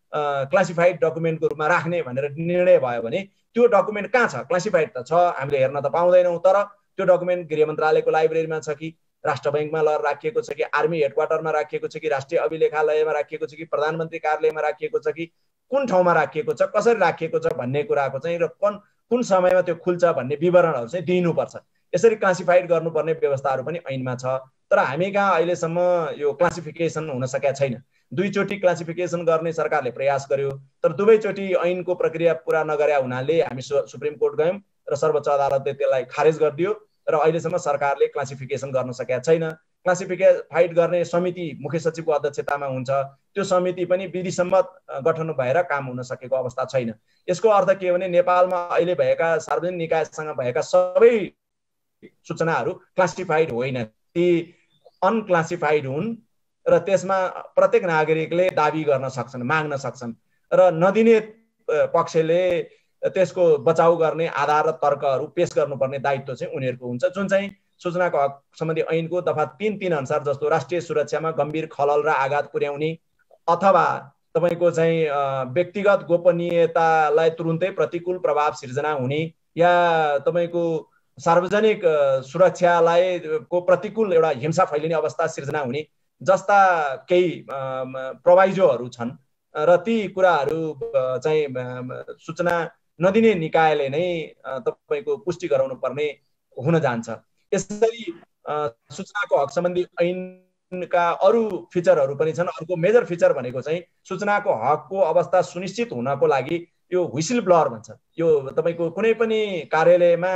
क्लासिफाइड डकुमेन्टको रूपमा राख्ने भनेर निर्णय भयो भने त्यो डकुमेन्ट कहाँ छ? क्लासिफाइड त छ, हामीले हेर्न त पाउँदैनौँ, तर त्यो डकुमेन्ट गृह मन्त्रालयको लाइब्रेरीमा छ कि राष्ट्र बैंकमा राखिएको छ कि आर्मी हेडक्वार्टरमा राखिएको छ कि राष्ट्रिय अभिलेखालयमा राखिएको छ कि प्रधानमन्त्री कार्यालयमा राखिएको छ कि कुन ठाउँमा राखिएको छ, कसरी राखिएको छ भन्ने कुराको चाहिँ र कुन समयमा त्यो खुल्छ भन्ने विवरणहरू चाहिँ दिनुपर्छ। यसरी क्लासिफाइड गर्नुपर्ने व्यवस्थाहरू पनि ऐनमा छ। तर हामी कहाँ अहिलेसम्म यो क्लासिफिकेसन हुन सकेका छैन। दुईचोटि क्लासिफिकेसन गर्ने सरकारले प्रयास गर्यो, तर दुवैचोटि ऐनको प्रक्रिया पुरा नगरे हुनाले हामी सुप्रिम कोर्ट गयौँ र सर्वोच्च अदालतले त्यसलाई खारेज गरिदियो र अहिलेसम्म सरकारले क्लासिफिकेसन गर्न सकेका छैन। क्लासिफाइड गर्ने समिति मुख्य सचिवको अध्यक्षतामा हुन्छ, त्यो समिति पनि विधिसम्मत गठन भएर काम हुन सकेको अवस्था छैन। यसको अर्थ के हो भने नेपालमा अहिले भएका सार्वजनिक निकायसँग भएका सबै सूचनाहरू क्लासिफाइड होइन, ती अनक्लासिफाइड हुन् र त्यसमा प्रत्येक नागरिकले दाबी गर्न सक्छन्, माग्न सक्छन् र नदिने पक्षले त्यसको बचाउ गर्ने आधार र तर्कहरू पेश गर्नुपर्ने दायित्व चाहिँ उनीहरूको हुन्छ, जुन चाहिँ सूचनाको हक सम्बन्धी ऐनको दफा 3(3) अनुसार, जस्तो राष्ट्रिय सुरक्षामा गम्भीर खलल र आघात पुर्याउने अथवा तपाईको चाहिँ व्यक्तिगत गोपनीयतालाई तुरुन्तै प्रतिकूल प्रभाव सिर्जना हुने या तपाईको सार्वजनिक सुरक्षालाई को प्रतिकूल एउटा हिंसा फैलिने अवस्था सिर्जना हुने जस्ता केही प्रोभाइजोहरू छन् र ती कुराहरू चाहिँ सूचना नदिने निकायले नै तपाईको पुष्टि गराउनु पर्ने हुन जान्छ। यसरी सूचनाको हक सम्बन्धी ऐनका अरू फिचरहरू पनि छन्। अर्को मेजर फिचर भनेको चाहिँ सूचनाको हकको अवस्था सुनिश्चित हुनको लागि यो व्हिसल ब्लोअर भन्छ। यो तपाईको कुनै पनि कार्यालयमा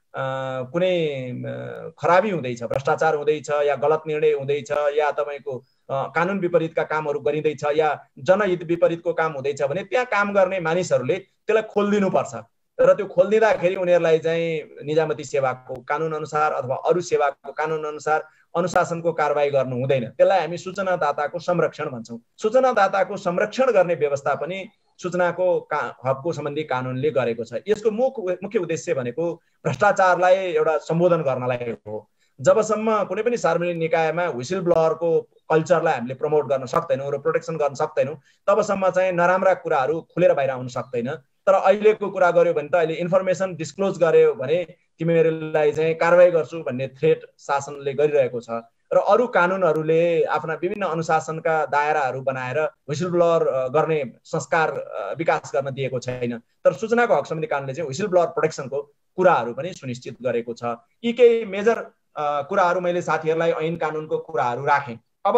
कुनै खराबी हुँदैछ, भ्रष्टाचार हुँदैछ या गलत निर्णय हुँदैछ या तपाईको कानुन विपरीतका कामहरू गरिँदैछ या जनहित विपरीतको काम हुँदैछ भने त्यहाँ काम गर्ने मानिसहरूले त्यसलाई खोलिदिनुपर्छ र त्यो खोलिदिँदाखेरि उनीहरूलाई चाहिँ निजामती सेवाको कानुन अनुसार अथवा अरू सेवाको कानुन अनुसार अनुशासनको कारबाही गर्नु हुँदैन। त्यसलाई हामी सूचनादाताको संरक्षण भन्छौँ। सूचनादाताको संरक्षण गर्ने व्यवस्था पनि सूचनाको हकको सम्बन्धी कानुनले गरेको छ। यसको मुख्य उद्देश्य भनेको भ्रष्टाचारलाई एउटा सम्बोधन गर्नलाई हो। जबसम्म कुनै पनि सार्वजनिक निकायमा व्हिसल ब्लोअरको कल्चरलाई हामीले प्रमोट गर्न सक्दैनौँ र प्रोटेक्सन गर्न सक्दैनौँ, तबसम्म चाहिँ नराम्रा कुराहरू खुलेर बाहिर आउन सक्दैन। तर अहिलेको कुरा गर्यो भने त अहिले इन्फर्मेसन डिस्क्लोज गर्यो भने तिमीहरूलाई चाहिँ कारबाही गर्छु भन्ने थ्रेट शासनले गरिरहेको छ र अरू कानुनहरूले आफ्ना विभिन्न अनुशासनका दायराहरू बनाएर व्हिसल ब्लोअर गर्ने संस्कार विकास गर्न दिएको छैन। तर सूचनाको हक सम्बन्धी कानुनले चाहिँ व्हिसल ब्लोअर प्रोटेक्सनको कुराहरू पनि सुनिश्चित गरेको छ। यी केही मेजर कुराहरू मैले साथीहरूलाई ऐन कानुनको कुराहरू राखेँ। अब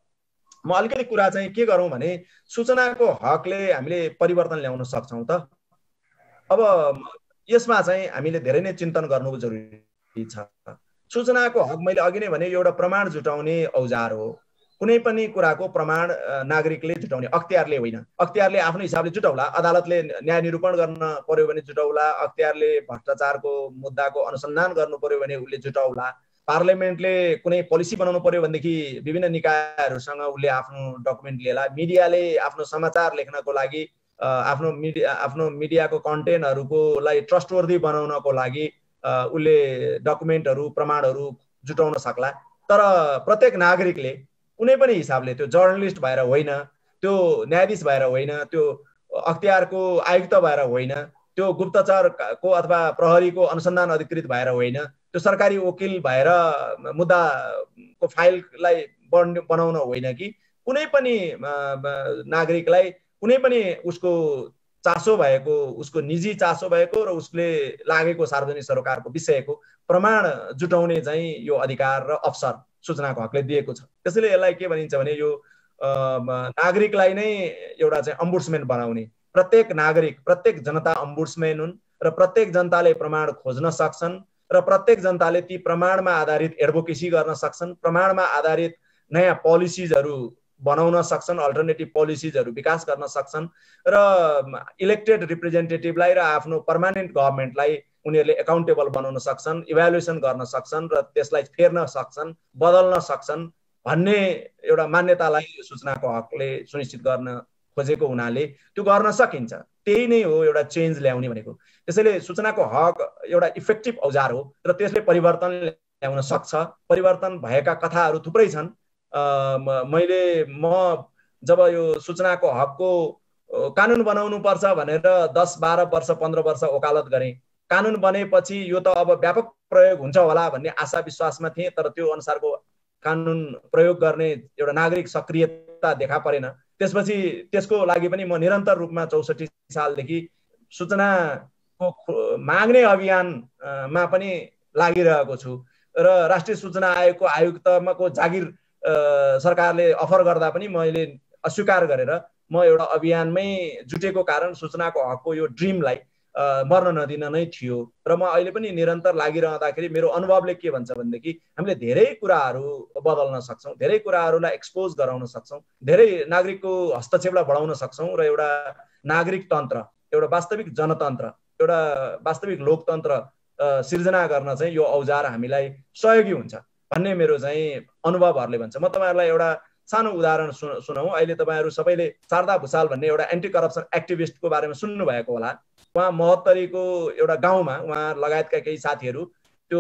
म अलिकति कुरा चाहिँ के गरौँ भने सूचनाको हकले हामीले परिवर्तन ल्याउन सक्छौँ त। अब यसमा चाहिँ हामीले धेरै नै चिन्तन गर्नु जरुरी छ। सूचनाको हक मैले अघि नै भने एउटा प्रमाण जुटाउने औजार हो। कुनै पनि कुराको प्रमाण नागरिकले जुटाउने, अख्तियारले होइन। अख्तियारले आफ्नो हिसाबले जुटाउला, अदालतले न्याय निरूपण गर्न पर्यो भने जुटाउला, अख्तियारले भ्रष्टाचारको मुद्दाको अनुसन्धान गर्नु पर्यो भने उसले जुटाउला, पार्लियामेन्टले कुनै पोलिसी बनाउनु पर्यो भनेदेखि विभिन्न निकायहरूसँग उसले आफ्नो डकुमेन्ट लिएला, मिडियाले आफ्नो समाचार लेख्नको लागि आफ्नो मिडियाको कन्टेन्टहरुकोलाई ट्रस्टवर्दी बनाउनको लागि उसले डकुमेन्टहरु प्रमाणहरु जुटाउन सक्ला। तर प्रत्येक नागरिकले कुनै पनि हिसाबले त्यो जर्नलिस्ट भएर होइन, त्यो न्यायाधीश भएर होइन, त्यो अख्तियारको आयुक्त भएर होइन, त्यो गुप्तचरको अथवा प्रहरीको अनुसन्धान अधिकृत भएर होइन, त्यो सरकारी वकिल भएर मुद्दाको फाइललाई बनाउन होइन कि कुनै पनि नागरिकलाई कुनै पनि उसको चासो भएको, उसको निजी चासो भएको र उसले लागेको सार्वजनिक सरोकारको विषयको प्रमाण जुटाउने चाहिँ यो अधिकार र अवसर सूचनाको हकले दिएको छ। त्यसैले यसलाई के भनिन्छ भने यो नागरिकलाई नै एउटा चाहिँ अम्बुड्सम्यान बनाउने, प्रत्येक नागरिक, प्रत्येक जनता अम्बुड्सम्यान हुन् र प्रत्येक जनताले प्रमाण खोज्न सक्छन् र प्रत्येक जनताले ती प्रमाणमा आधारित एडभोकेसी गर्न सक्छन्, प्रमाणमा आधारित नयाँ पोलिसिजहरु बनाउन सक्छन्, अल्टरनेटिभ पोलिसिजहरु विकास गर्न सक्छन् र इलेक्टेड रिप्रेजेन्टेटिभलाई र आफ्नो पर्मानेन्ट गभर्नमेन्टलाई उनीहरूले एकाउन्टेबल बनाउन सक्छन्, इभ्यालुएसन गर्न सक्छन् र त्यसलाई फेर्न सक्छन्, बदल्न सक्छन् भन्ने एउटा मान्यतालाई सूचनाको हकले सुनिश्चित गर्न खोजेको हुनाले त्यो गर्न सकिन्छ। त्यही नै हो एउटा चेन्ज ल्याउने भनेको। त्यसैले सूचनाको हक एउटा इफेक्टिभ औजार हो र त्यसले परिवर्तन ल्याउन सक्छ। परिवर्तन भएका कथाहरू थुप्रै छन्। म जब यो सूचनाको हकको कानुन बनाउनु पर्छ भनेर 10, 12 वर्ष 15 वर्ष वकालत गरेँ। कानुन बनेपछि यो त अब व्यापक प्रयोग हुन्छ होला भन्ने आशा विश्वासमा थिएँ, तर त्यो अनुसारको कानुन प्रयोग गर्ने एउटा नागरिक सक्रियता देखा परेन। त्यसपछि त्यसको लागि पनि म निरन्तर रूपमा 64 सालदेखि सूचनाको माग्ने अभियानमा पनि लागिरहेको छु र राष्ट्रिय सूचना आयोगको आयुक्तको जागिर सरकारले अफर गर्दा पनि मैले अस्वीकार गरेर म एउटा अभियानमै जुटेको कारण सूचनाको हकको यो ड्रिमलाई मर्न नदिन नै थियो। र म अहिले पनि निरन्तर लागिरहँदाखेरि मेरो अनुभवले के भन्छ भनेदेखि हामीले धेरै कुराहरू बदल्न सक्छौँ, धेरै कुराहरूलाई एक्सपोज गराउन सक्छौँ, धेरै नागरिकको हस्तक्षेपलाई बढाउन सक्छौँ र एउटा नागरिक तन्त्र, एउटा वास्तविक जनतन्त्र, एउटा वास्तविक लोकतन्त्र सिर्जना गर्न चाहिँ यो औजार हामीलाई सहयोगी हुन्छ भन्ने मेरो चाहिँ अनुभवहरूले भन्छ। म तपाईँहरूलाई एउटा सानो उदाहरण सुनाउँ। अहिले तपाईँहरू सबैले शारदा भुसाल भन्ने एउटा एन्टी करप्सन एक्टिभिस्टको बारेमा सुन्नुभएको होला। उहाँ महोत्तरीको एउटा गाउँमा उहाँ लगायतका केही साथीहरू त्यो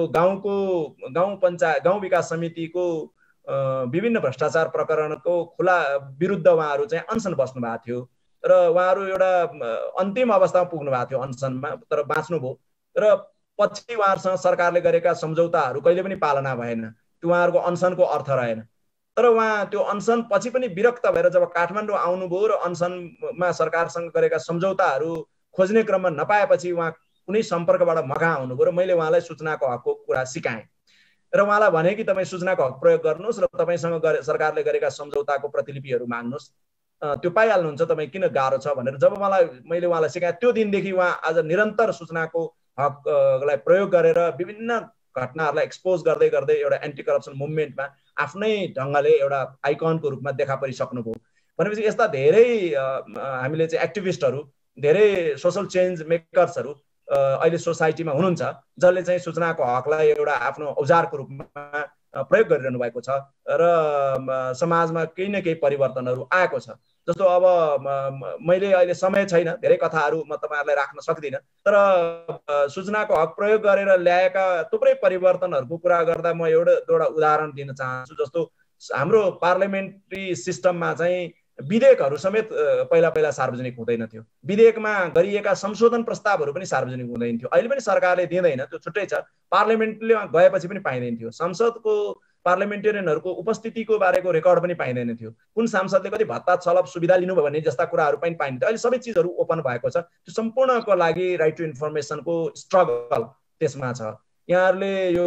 गाउँ विकास समितिको विभिन्न भ्रष्टाचार प्रकरणको खुला विरुद्ध उहाँहरू चाहिँ अनसन बस्नु भएको थियो र उहाँहरू एउटा अन्तिम अवस्थामा पुग्नु भएको थियो अनसनमा, तर बाँच्नुभयो र पछि उहाँहरूसँग सरकारले गरेका सम्झौताहरू कहिले पनि पालना भएन। त्यो उहाँहरूको अनसनको अर्थ रहेन। तर उहाँ त्यो अनसन पछि पनि विरक्त भएर जब काठमाडौँ आउनुभयो र अनसनमा सरकारसँग गरेका सम्झौताहरू खोज्ने क्रममा नपाएपछि उहाँ कुनै सम्पर्कबाट मगा आउनुभयो र मैले उहाँलाई सूचनाको हकको कुरा सिकाएँ र उहाँलाई भने कि तपाईँ सूचनाको हक प्रयोग गर्नुहोस् र तपाईँसँग सरकारले गरेका सम्झौताको प्रतिलिपिहरू माग्नुहोस्, त्यो पाइहाल्नुहुन्छ, तपाईँ किन गाह्रो छ भनेर जब मैले उहाँलाई सिकाएँ, त्यो दिनदेखि उहाँ आज निरन्तर सूचनाको हकलाई प्रयोग गरेर विभिन्न घटनाहरूलाई एक्सपोज गर्दै गर्दै एउटा एन्टी करप्सन मुभमेन्टमा आफ्नै ढङ्गले एउटा आइकनको रूपमा देखा परिसक्नुभयो। भनेपछि यस्ता धेरै हामीले चाहिँ एक्टिभिस्टहरू, धेरै सोसल चेन्ज मेकर्सहरू अहिले सोसाइटीमा हुनुहुन्छ जसले चाहिँ सूचनाको हकलाई एउटा आफ्नो औजारको रूपमा प्रयोग गरिरहनु भएको छ र समाजमा केही न केही परिवर्तनहरू आएको छ। जस्तो अब मैले अहिले समय छैन, धेरै कथाहरू म तपाईँहरूलाई राख्न सक्दिनँ, तर सूचनाको हक प्रयोग गरेर ल्याएका थुप्रै परिवर्तनहरूको कुरा गर्दा म एउटा उदाहरण दिन चाहन्छु। जस्तो हाम्रो पार्लियामेन्ट्री सिस्टममा चाहिँ विधेयकहरू समेत पहिला सार्वजनिक हुँदैन थियो। विधेयकमा गरिएका संशोधन प्रस्तावहरू पनि सार्वजनिक हुँदैन थियो। अहिले पनि सरकारले दिँदैन, त्यो छुट्टै छ। पार्लियामेन्टले गएपछि पनि पाइँदैन थियो। संसदको पार्लियामेन्टेरियनहरूको उपस्थितिको बारेको रेकर्ड पनि पाइँदैन थियो। कुन सांसदले कति भत्ता छलफ सुविधा लिनुभयो भन्ने जस्ता कुराहरू पनि पाइन्थ्यो। अहिले सबै चिजहरू ओपन भएको छ। त्यो सम्पूर्णको लागि राइट टु इन्फर्मेसनको स्ट्रगल त्यसमा छ। यहाँहरूले यो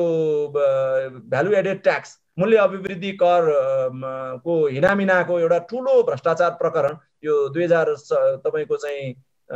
भ्यालु एडेड ट्याक्स, मूल्य अभिवृद्धि कर को हिनामिनाको एउटा ठुलो भ्रष्टाचार प्रकरण यो 2000 तपाईँको चाहिँ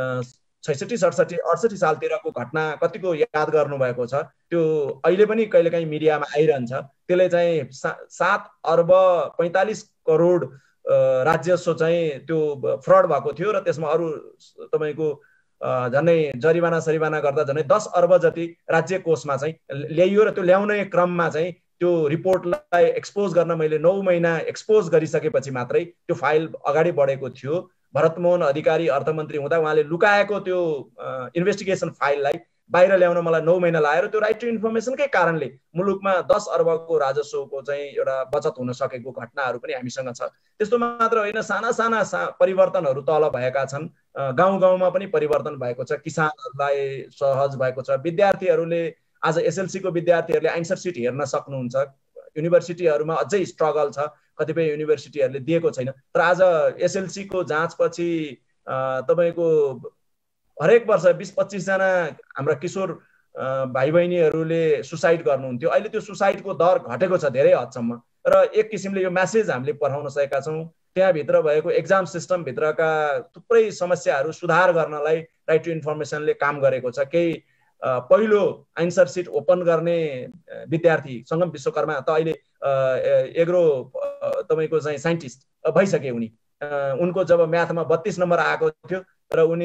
66, 67, 68 सालतिरको घटना कतिको याद गर्नुभएको छ। त्यो अहिले पनि कहिलेकाहीँ मिडियामा आइरहन्छ। त्यसले चाहिँ 7 अर्ब 45 करोड राजस्व चाहिँ त्यो फ्रड भएको थियो र त्यसमा अरू तपाईँको झन्डै जरिवाना सरिवाना गर्दा झन्डै 10 अर्ब जति राज्य कोषमा चाहिँ ल्याइयो र त्यो ल्याउने क्रममा चाहिँ त्यो रिपोर्टलाई एक्सपोज गर्न मैले 9 महिना एक्सपोज गरिसकेपछि मात्रै त्यो फाइल अगाडि बढेको थियो। भरतमोहन अधिकारी अर्थमन्त्री हुँदा उहाँले लुकाएको त्यो इन्भेस्टिगेसन फाइललाई बाहिर ल्याउन मलाई 9 महिना लाग्यो। त्यो राइट टु इन्फर्मेसनकै कारणले मुलुकमा 10 अर्बको राजस्वको चाहिँ एउटा बचत हुन सकेको घटनाहरू पनि हामीसँग छ। त्यस्तो मात्र होइन, साना परिवर्तनहरू तल भएका छन्। गाउँ गाउँमा पनि परिवर्तन भएको छ। किसानहरूलाई सहज भएको छ। विद्यार्थीहरूले आज एसएलसीको विद्यार्थीहरूले आन्सर सिट हेर्न सक्नुहुन्छ। युनिभर्सिटीहरूमा अझै स्ट्रगल छ, कतिपय युनिभर्सिटीहरूले दिएको छैन। तर आज एसएलसीको जाँचपछि तपाईँको हरेक वर्ष 20-25 जना हाम्रा किशोर भाइ बहिनीहरूले सुसाइड गर्नुहुन्थ्यो। अहिले त्यो सुसाइडको दर घटेको छ धेरै हदसम्म र एक किसिमले यो म्यासेज हामीले पठाउन सकेका छौँ। त्यहाँभित्र भएको एक्जाम सिस्टमभित्रका थुप्रै समस्याहरू सुधार गर्नलाई राइट टु इन्फर्मेसनले काम गरेको छ। केही पहिलो आन्सर सिट ओपन गर्ने विद्यार्थी सङ्गम विश्वकर्मा त अहिले एग्रो तपाईँको चाहिँ साइन्टिस्ट भइसके। उनको जब म्याथमा 32 नम्बर आएको थियो र उनी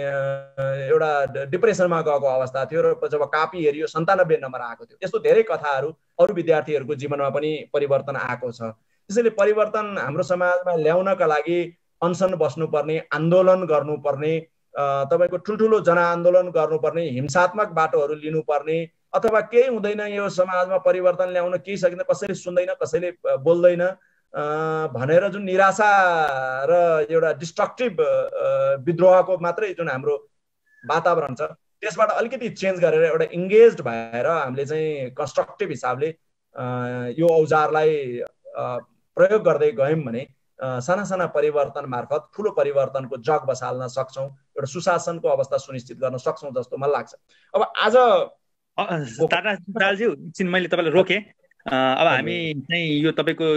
एउटा डिप्रेसनमा गएको अवस्था थियो र जब कापी हेरियो 97 नम्बर आएको थियो। यस्तो धेरै कथाहरू अरू विद्यार्थीहरूको जीवनमा पनि परिवर्तन आएको छ। त्यसैले परिवर्तन हाम्रो समाजमा ल्याउनका लागि अनसन बस्नुपर्ने, आन्दोलन गर्नुपर्ने, तपाईँको ठुल्ठुलो जनआन्दोलन गर्नुपर्ने, हिंसात्मक बाटोहरू लिनुपर्ने, अथवा केही हुँदैन यो समाजमा परिवर्तन ल्याउन केही सकिँदैन, कसैले सुन्दैन, कसैले बोल्दैन, भनेर जुन निराशा र एउटा डिस्ट्रक्टिभ विद्रोहको मात्रै जुन हाम्रो वातावरण छ त्यसबाट अलिकति चेन्ज गरेर एउटा इङ्गेज्ड भएर हामीले चाहिँ कन्स्ट्रक्टिभ हिसाबले यो औजारलाई प्रयोग गर्दै गयौँ भने साना साना परिवर्तन मार्फत ठुलो परिवर्तनको जग बसाल्न सक्छौँ, एउटा सुशासनको अवस्था सुनिश्चित गर्न सक्छौँ जस्तो मलाई लाग्छ। अब आज ताराज्यू एकछिन मैले तपाईँलाई रोकेँ। अब हामी चाहिँ यो तपाईँको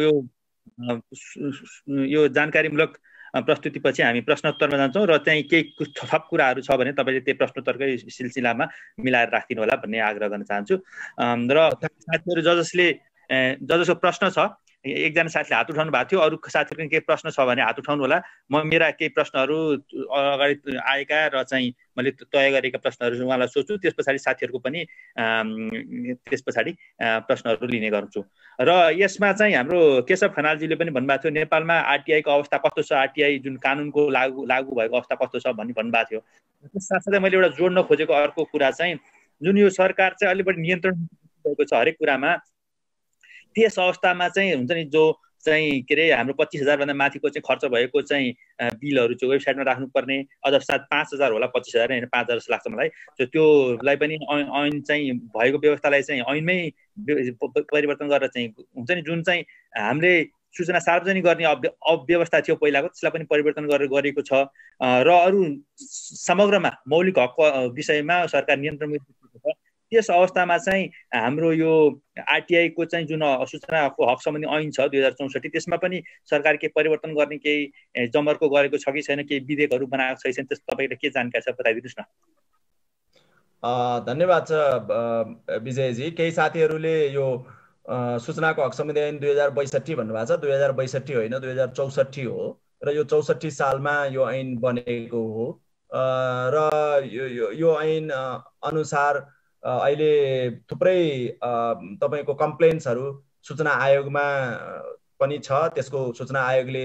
यो जानकारीमूलक प्रस्तुतिपछि हामी प्रश्नोत्तरमा जान्छौँ र चाहिँ केही थप कुराहरू छ भने तपाईँले त्यो प्रश्नोत्तरकै सिलसिलामा मिलाएर राखिदिनु होला भन्ने आग्रह गर्न चाहन्छु। र साथीहरू जसको प्रश्न छ, एकजना साथीले हात उठाउनु भएको थियो, अरू साथीहरूको केही प्रश्न छ भने हात उठाउनु होला। म मेरा केही प्रश्नहरू अगाडि आएका र चाहिँ मैले तय गरेका प्रश्नहरू उहाँलाई सोध्छु, त्यस पछाडि साथीहरूको पनि त्यस पछाडि प्रश्नहरू लिने गर्छु। र यसमा चाहिँ हाम्रो केशव खनालजीले पनि भन्नुभएको थियो नेपालमा आरटिआईको अवस्था कस्तो छ, आरटिआई जुन कानुनको लागू भएको अवस्था कस्तो छ भन्ने भन्नुभएको थियो। त्यस साथसाथै मैले एउटा जोड्न खोजेको अर्को कुरा चाहिँ जुन यो सरकार चाहिँ अलि बढी नियन्त्रण भएको छ हरेक कुरामा, त्यस अवस्थामा चाहिँ हुन्छ नि जो चाहिँ के अरे हाम्रो 25,000 भन्दा माथिको चाहिँ खर्च भएको चाहिँ बिलहरू चाहिँ वेबसाइटमा राख्नुपर्ने, अझ सायद 5,000 होला, 25,000 होइन 5,000 जस्तो लाग्छ मलाई। त्योलाई पनि ऐन चाहिँ भएको व्यवस्थालाई चाहिँ ऐनमै परिवर्तन गरेर चाहिँ हुन्छ नि जुन चाहिँ हामीले सूचना सार्वजनिक गर्ने अव्यवस्था थियो पहिलाको त्यसलाई पनि परिवर्तन गरेर गरेको छ र अरू समग्रमा मौलिक हक विषयमा सरकार नियन्त्रण छ। त्यस अवस्थामा चाहिँ हाम्रो यो आरटिआईको चाहिँ जुन सूचनाको हक सम्बन्धी ऐन छ 2064 त्यसमा पनि सरकार के परिवर्तन गर्ने केही जमर्को गरेको छ कि छैन, केही विधेयकहरू बनाएको छ कि छैन, त्यस तपाईँले के जानकारी छ बताइदिनुहोस् न। धन्यवाद छ विजयजी। केही साथीहरूले यो सूचनाको हक सम्बन्धी ऐन 2062 भन्नुभएको छ, 2062 होइन 2064 हो र यो 64 सालमा यो ऐन बनेको हो र यो ऐन अनुसार अहिले थुप्रै तपाईको कम्प्लेन्ट्सहरू सूचना आयोगमा पनि छ। त्यसको सूचना आयोगले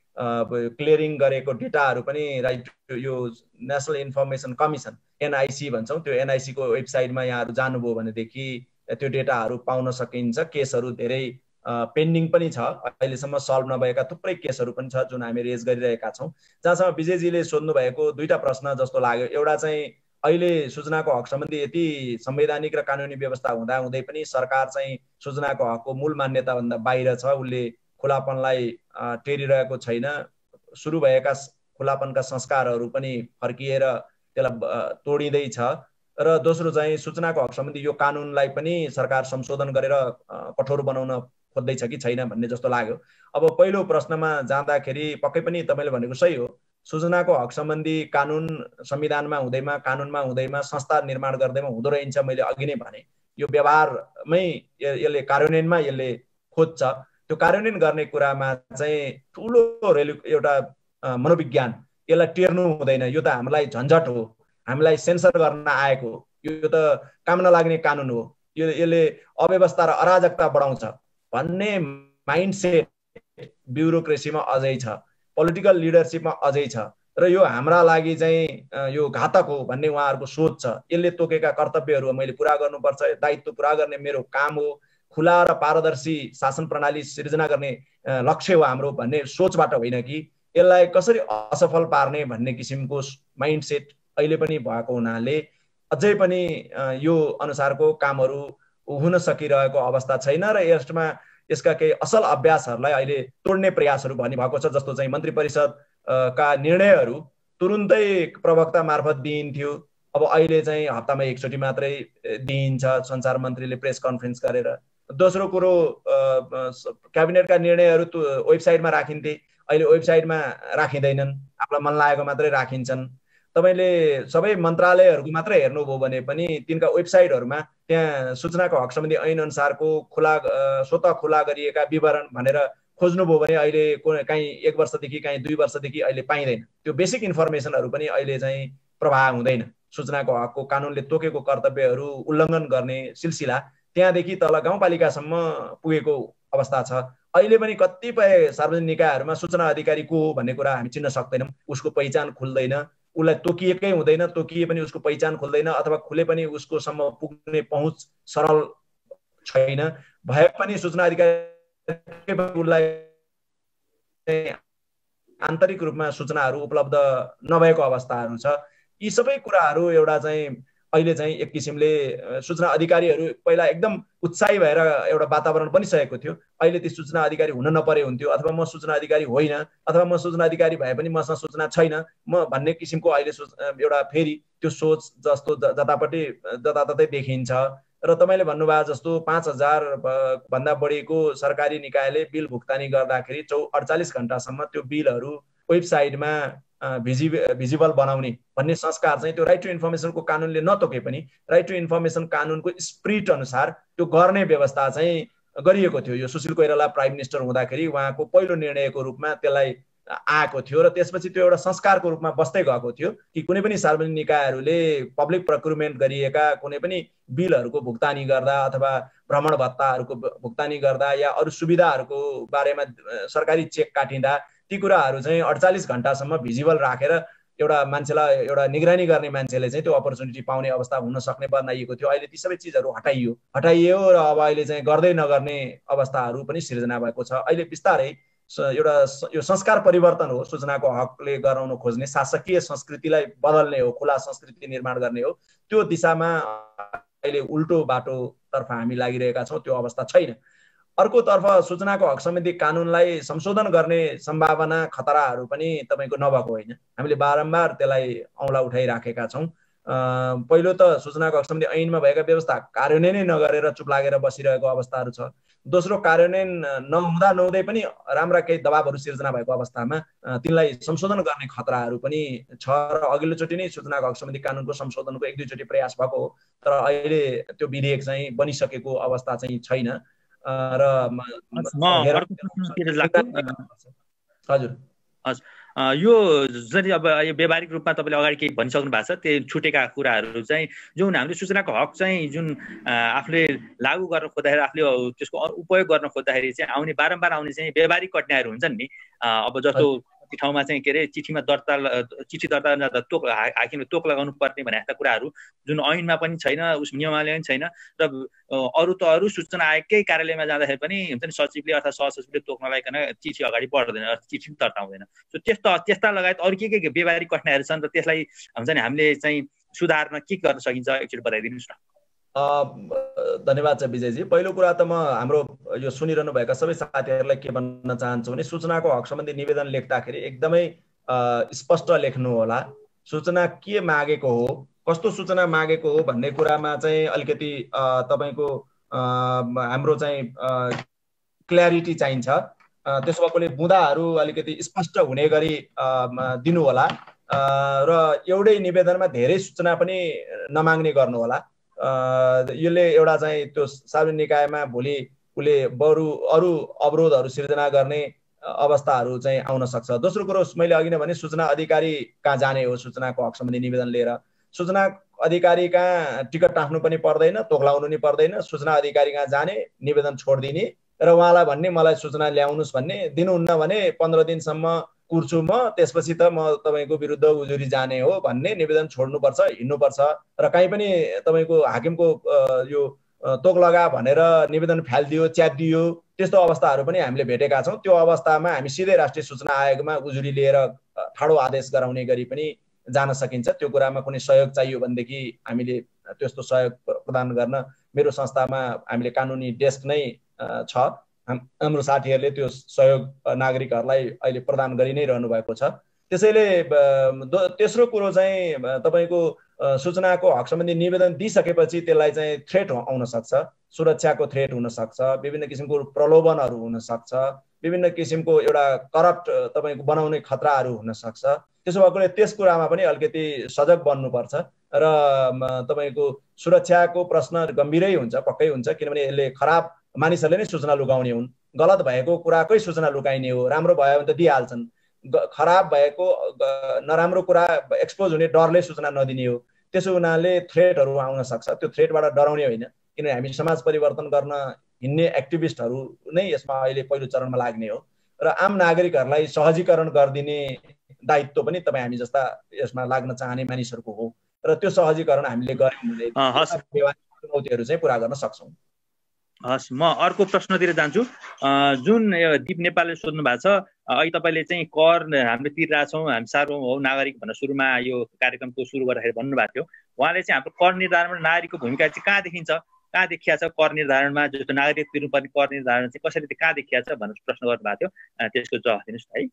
क्लियरिङ गरेको डेटाहरू पनि राइट यो नेसनल इन्फर्मेसन कमिसन एनआइसी भन्छौँ, त्यो एनआइसी को वेबसाइटमा यहाँहरू जानुभयो भनेदेखि त्यो डेटाहरू पाउन सकिन्छ। केसहरू धेरै पेन्डिङ पनि छ, अहिलेसम्म सल्भ नभएका थुप्रै केसहरू पनि छ जुन हामी रेज गरिरहेका छौँ। जहाँसम्म विजयजीले सोध्नु भएको दुईटा प्रश्न जस्तो लाग्यो, एउटा चाहिँ अहिले सूचनाको हक सम्बन्धी यति संवैधानिक र कानुनी व्यवस्था हुँदा हुँदै पनि सरकार चाहिँ सूचनाको हकको मूल मान्यताभन्दा बाहिर छ, उसले खुलापनलाई टेरिरहेको छैन। सुरु भएका खुलापनका संस्कारहरू पनि फर्किएर त्यसलाई तोडिँदैछ र दोस्रो चाहिँ सूचनाको हक सम्बन्धी यो कानुनलाई पनि सरकार संशोधन गरेर कठोर बनाउन खोज्दैछ कि छैन भन्ने जस्तो लाग्यो। अब पहिलो प्रश्नमा जाँदाखेरि पक्कै पनि तपाईँले भनेको सही हो, सूचनाको हक सम्बन्धी कानुन संविधानमा हुँदैमा कानुनमा हुँदैमा संस्था निर्माण गर्दैमा हुँदो रहेछ। मैले अघि नै भने यो व्यवहारमै यसले कार्यान्वयनमा यसले खोज्छ। त्यो कार्यान्वयन गर्ने कुरामा चाहिँ ठुलो एउटा मनोविज्ञान यसलाई टेर्नु हुँदैन। यो त हामीलाई झन्झट हो, हामीलाई सेन्सर गर्न आएको, यो त काम नलाग्ने कानुन हो, यसले अव्यवस्था र अराजकता बढाउँछ भन्ने माइन्डसेट ब्युरोक्रेसीमा अझै छ, पोलिटिकल लिडरसिपमा अझै छ र यो हाम्रा लागि चाहिँ यो घातक हो भन्ने उहाँहरूको सोच छ। यसले तोकेका कर्तव्यहरू मैले पुरा गर्नुपर्छ, दायित्व पुरा गर्ने मेरो काम हो, खुला र पारदर्शी शासन प्रणाली सिर्जना गर्ने लक्ष्य हो हाम्रो भन्ने सोचबाट होइन कि यसलाई कसरी असफल पार्ने भन्ने किसिमको माइन्डसेट अहिले पनि भएको हुनाले अझै पनि यो अनुसारको कामहरू हुन सकिरहेको अवस्था छैन र यसमा यसका केही असल अभ्यासहरूलाई अहिले तोड्ने प्रयासहरू भन्ने भएको छ। जस्तो चाहिँ मन्त्री परिषद का निर्णयहरू तुरुन्तै प्रवक्ता मार्फत दिइन्थ्यो, अब अहिले चाहिँ हप्तामा एकचोटि मात्रै दिइन्छ सञ्चार मन्त्रीले प्रेस कन्फरेन्स गरेर। दोस्रो कुरो क्याबिनेटका निर्णयहरू वेबसाइटमा राखिन्थे, अहिले वेबसाइटमा राखिँदैनन्, आफूलाई मन लागेको मात्रै राखिन्छन्। तपाईँले सबै मन्त्रालयहरूको मात्रै हेर्नुभयो भने पनि तिनका वेबसाइटहरूमा त्यहाँ सूचनाको हक सम्बन्धी ऐन अनुसारको स्वतः खुला गरिएका विवरण भनेर खोज्नुभयो भने अहिले काहीँ 1 वर्षदेखि काहीँ 2 वर्षदेखि अहिले पाइँदैन। त्यो बेसिक इन्फर्मेसनहरू पनि अहिले चाहिँ प्रवाह हुँदैन। सूचनाको हकको कानुनले तोकेको कर्तव्यहरू उल्लङ्घन गर्ने सिलसिला त्यहाँदेखि तल गाउँपालिकासम्म पुगेको अवस्था छ। अहिले पनि कतिपय सार्वजनिक निकायहरूमा सूचना अधिकारी को हो भन्ने कुरा हामी चिन्न सक्दैनौँ, उसको पहिचान खुल्दैन, उसलाई तोकिएकै हुँदैन, तोकिए पनि उसको पहिचान खुल्दैन, अथवा खुले पनि उसको सम्म पुग्ने पहुँच सरल छैन। भए पनि सूचना अधिकारी उसलाई चाहिँ आन्तरिक रूपमा सूचनाहरू उपलब्ध नभएको अवस्थाहरू छ। यी सबै कुराहरू एउटा चाहिँ अहिले चाहिँ एक किसिमले सूचना अधिकारीहरू पहिला एकदम उत्साही भएर एउटा वातावरण बनिसकेको थियो। अहिले ती सूचना अधिकारी हुन नपरे हुन्थ्यो, अथवा म सूचना अधिकारी होइन, अथवा म सूचना अधिकारी भए पनि मसँग सूचना छैन म भन्ने किसिमको अहिले एउटा फेरि त्यो सोच जस्तो जताततै देखिन्छ। र तपाईँले भन्नुभएको जस्तो 5000 भन्दा बढीको सरकारी निकायले बिल भुक्तानी गर्दाखेरि 48 घण्टासम्म त्यो बिलहरू वेबसाइटमा भिजिबल बनाउने भन्ने संस्कार चाहिँ त्यो राइट टु इन्फर्मेसनको कानुनले नतोके पनि राइट टु इन्फर्मेसन कानुनको स्पिरिट अनुसार त्यो गर्ने व्यवस्था चाहिँ गरिएको थियो। यो सुशील कोइराला प्राइम मिनिस्टर हुँदाखेरि उहाँको पहिलो निर्णयको रूपमा त्यसलाई आएको थियो र त्यसपछि त्यो एउटा संस्कारको रूपमा बस्दै गएको थियो कि कुनै पनि सार्वजनिक निकायहरूले पब्लिक प्रोक्युरमेन्ट गरिएका कुनै पनि बिलहरूको भुक्तानी गर्दा अथवा भ्रमण भत्ताहरूको भुक्तानी गर्दा या अरू सुविधाहरूको बारेमा सरकारी चेक काटिँदा ती कुराहरू चाहिँ 48 घण्टासम्म भिजिबल राखेर एउटा मान्छेलाई एउटा निगरानी गर्ने मान्छेले चाहिँ त्यो अपर्च्युनिटी पाउने अवस्था हुन सक्ने बनाइएको थियो। अहिले ती सबै चिजहरू हटाइयो र अब अहिले चाहिँ गर्दै नगर्ने अवस्थाहरू पनि सिर्जना भएको छ। अहिले बिस्तारै एउटा यो संस्कार परिवर्तन हो, सूचनाको हकले गराउन खोज्ने शासकीय संस्कृतिलाई बदल्ने हो, खुला संस्कृति निर्माण गर्ने हो। त्यो दिशामा अहिले उल्टो बाटोतर्फ हामी लागिरहेका छौँ, त्यो अवस्था छैन। अर्कोतर्फ सूचनाको हक सम्बन्धी कानुनलाई संशोधन गर्ने सम्भावना खतराहरू पनि तपाईँको नभएको होइन। हामीले बारम्बार त्यसलाई औँला उठाइराखेका छौँ। पहिलो त सूचनाको हक सम्बन्धी ऐनमा भएका व्यवस्था कार्यान्वयनै नगरेर चुप लागेर बसिरहेको अवस्थाहरू छ। दोस्रो, कार्यान्वयन नहुँदै पनि राम्रा केही दबावहरू सिर्जना भएको अवस्थामा तिनलाई संशोधन गर्ने खतराहरू पनि छ र अघिल्लोचोटि नै सूचनाको हक सम्बन्धी कानुनको संशोधनको 1-2 चोटि प्रयास भएको हो, तर अहिले त्यो विधेयक चाहिँ बनिसकेको अवस्था चाहिँ छैन। र हजुर यो जति अब यो व्यावहारिक रूपमा तपाईँले अगाडि केही भनिसक्नु भएको छ, त्यो छुटेका कुराहरू चाहिँ जुन हामीले सूचनाको हक चाहिँ जुन आफूले लागू गर्न खोज्दाखेरि आफूले त्यसको उपयोग गर्न खोज्दाखेरि चाहिँ बारम्बार आउने चाहिँ व्यावहारिक कठिनाइहरू हुन्छन् नि। अब जस्तो ठाउँमा चाहिँ के अरे चिठी दर्ता गर्दा हाकिमले तोक लगाउनु पर्ने भने जस्ता कुराहरू जुन ऐनमा पनि छैन, उस नियमावलीमा पनि छैन र अरू सूचना आयोगकै कार्यालयमा जाँदाखेरि पनि हुन्छ नि सचिवले अथवा सहसचिवले तोक नलाइकन चिठी अगाडि बढ्दैन, चिठी पनि दर्ता हुँदैन। सो त्यस्ता लगायत अरू के व्यावहारिक कठिनाइहरू छन् र त्यसलाई हुन्छ नि हामीले चाहिँ सुधार्न के गर्न सकिन्छ एकचोटि बताइदिनुहोस् न। धन्यवाद छ विजयजी। पहिलो कुरा त म हाम्रो यो सुनिरहनु भएका सबै साथीहरूलाई के भन्न चाहन्छु भने सूचनाको हक सम्बन्धी निवेदन लेख्दाखेरि एकदमै स्पष्ट लेख्नु होला। सूचना के मागेको हो, कस्तो सूचना मागेको हो भन्ने कुरामा चाहिँ अलिकति तपाईँको हाम्रो चाहिँ क्ल्यारिटी चाहिन्छ। त्यसो भएकोले बुँदाहरू अलिकति स्पष्ट हुने गरी दिनु होला र एउटै निवेदनमा धेरै सूचना पनि नमाग्ने गर्नु होला। यसले एउटा चाहिँ त्यो सार्वजनिक निकायमा भोलि उसले बरु अरू अवरोधहरू सिर्जना गर्ने अवस्थाहरू चाहिँ आउन सक्छ। दोस्रो कुरो मैले अघि नै भने सूचना अधिकारी कहाँ जाने हो सूचनाको हक सम्बन्धी निवेदन लिएर। सूचना अधिकारी कहाँ टिकट टाँच्नु पनि पर्दैन, तोक्लाउनु नि पर्दैन। सूचना अधिकारी कहाँ जाने, निवेदन छोडिदिने र उहाँलाई भन्ने मलाई सूचना ल्याउनुहोस् भन्ने, दिनुहुन्न भने 15 दिनसम्म कुर्छु म, त्यसपछि त म तपाईँको विरुद्ध उजुरी जाने हो भन्ने निवेदन छोड्नुपर्छ, हिँड्नुपर्छ। र कहीँ पनि तपाईँको हाकिमको यो तोक लगा भनेर निवेदन फालिदियो, च्यातिदियो, त्यस्तो अवस्थाहरू पनि हामीले भेटेका छौँ। त्यो अवस्थामा हामी सिधै राष्ट्रिय सूचना आयोगमा उजुरी लिएर ठाडो आदेश गराउने गरी पनि जान सकिन्छ। त्यो कुरामा कुनै सहयोग चाहियो भनेदेखि हामीले त्यस्तो सहयोग प्रदान गर्न मेरो संस्थामा हामीले कानुनी डेस्क नै छ। हाम्रो साथीहरूले त्यो सहयोग नागरिकहरूलाई अहिले प्रदान गरि नै रहनु भएको छ। त्यसैले तेस्रो कुरो चाहिँ तपाईँको सूचनाको हक सम्बन्धी निवेदन दिइसकेपछि त्यसलाई चाहिँ थ्रेट आउन सक्छ, सुरक्षाको थ्रेट हुन सक्छ, विभिन्न किसिमको प्रलोभनहरू हुन सक्छ, विभिन्न किसिमको एउटा करप्ट तपाईँको बनाउने खतराहरू हुन सक्छ। त्यसो भएकोले त्यस कुरामा पनि अलिकति सजग बन्नुपर्छ र तपाईँको सुरक्षाको प्रश्न गम्भीरै हुन्छ, पक्कै हुन्छ, किनभने यसले खराब मानिसहरूले नै सूचना लुकाउने हुन्। गलत भएको कुराकै सूचना लुकाइने हो, राम्रो भयो भने त दिइहाल्छन्। खराब भएको नराम्रो कुरा एक्सपोज हुने डरले सूचना नदिने हो। त्यसो हुनाले थ्रेटहरू आउन सक्छ। त्यो थ्रेटबाट डराउने होइन, किनभने हामी समाज परिवर्तन गर्न हिँड्ने एक्टिभिस्टहरू नै यसमा अहिले पहिलो चरणमा लाग्ने हो र आम नागरिकहरूलाई सहजीकरण गरिदिने दायित्व पनि तपाईँ हामी जस्ता यसमा लाग्न चाहने मानिसहरूको हो र त्यो सहजीकरण हामीले गऱ्यौँ भने चुनौतीहरू चाहिँ पुरा गर्न सक्छौँ। हस्, म अर्को प्रश्नतिर जान्छु। जुन दीप नेपालले सोध्नु भएको छ, अहिले तपाईँले चाहिँ कर हामीले तिरिरहेछौँ, हामी सार्वभौम नागरिक भनेर सुरुमा यो कार्यक्रमको सुरु गर्दाखेरि भन्नुभएको थियो। उहाँले चाहिँ हाम्रो कर निर्धारणमा नागरिकको भूमिका चाहिँ कहाँ देखिन्छ, कहाँ देखिया छ कर निर्धारणमा, जस्तो नागरिक तिर्नुपर्ने कर निर्धारण चाहिँ कसरी कहाँ देखिया छ भनेर प्रश्न गर्नुभएको थियो। त्यसको जवाफ दिनुहोस् है।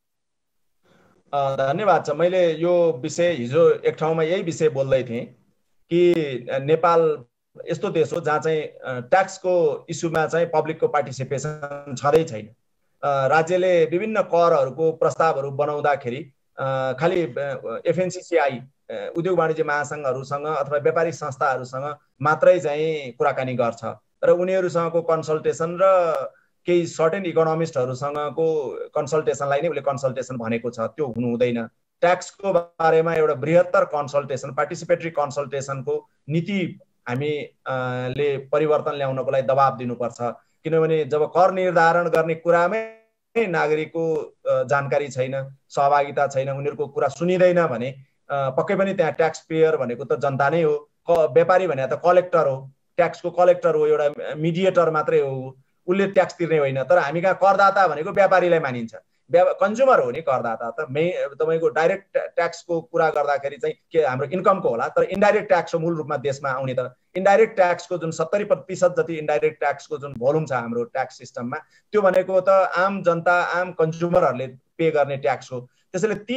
धन्यवाद छ। मैले यो विषय हिजो एक ठाउँमा यही विषय बोल्दै थिएँ कि नेपाल यस्तो देश हो जहाँ चाहिँ ट्याक्सको इस्युमा चाहिँ पब्लिकको पार्टिसिपेसन छँदै छैन। राज्यले विभिन्न करहरूको प्रस्तावहरू बनाउँदाखेरि खालि एफएनसिसिआई उद्योग वाणिज्य महासङ्घहरूसँग अथवा व्यापारिक संस्थाहरूसँग मात्रै चाहिँ कुराकानी गर्छ र उनीहरूसँगको कन्सल्टेसन र केही सर्टेन इकोनोमिस्टहरूसँगको कन्सल्टेसनलाई नै उसले कन्सल्टेसन भनेको छ, त्यो हुनु हुँदैन। ट्याक्सको बारेमा एउटा बृहत्तर कन्सल्टेसन, पार्टिसिपेटरी कन्सल्टेसनको नीति हामीले परिवर्तन ल्याउनको लागि दबाब दिनुपर्छ। किनभने जब कर निर्धारण गर्ने कुरामै नागरिकको जानकारी छैन, सहभागिता छैन, उनीहरूको कुरा सुनिँदैन भने पक्कै पनि त्यहाँ ट्याक्स पेयर भनेको त जनता नै हो। व्यापारी भने त कलेक्टर हो, ट्याक्सको कलेक्टर हो, एउटा मिडिएटर मात्रै हो, उसले ट्याक्स तिर्ने होइन। तर हामी कहाँ करदाता भनेको व्यापारीलाई मानिन्छ, कन्ज्युमर हो नि करदाता त। तपाईँको डाइरेक्ट ट्याक्सको कुरा गर्दाखेरि चाहिँ के हाम्रो इन्कमको होला, तर इन्डाइरेक्ट ट्याक्स हो मूल रूपमा देशमा आउने। त इन्डाइरेक्ट ट्याक्सको जुन 70% जति इन्डाइरेक्ट ट्याक्सको जुन भोल्युम छ हाम्रो ट्याक्स सिस्टममा, त्यो भनेको त आम जनता, आम कन्ज्युमरहरूले पे गर्ने ट्याक्स हो। त्यसैले ती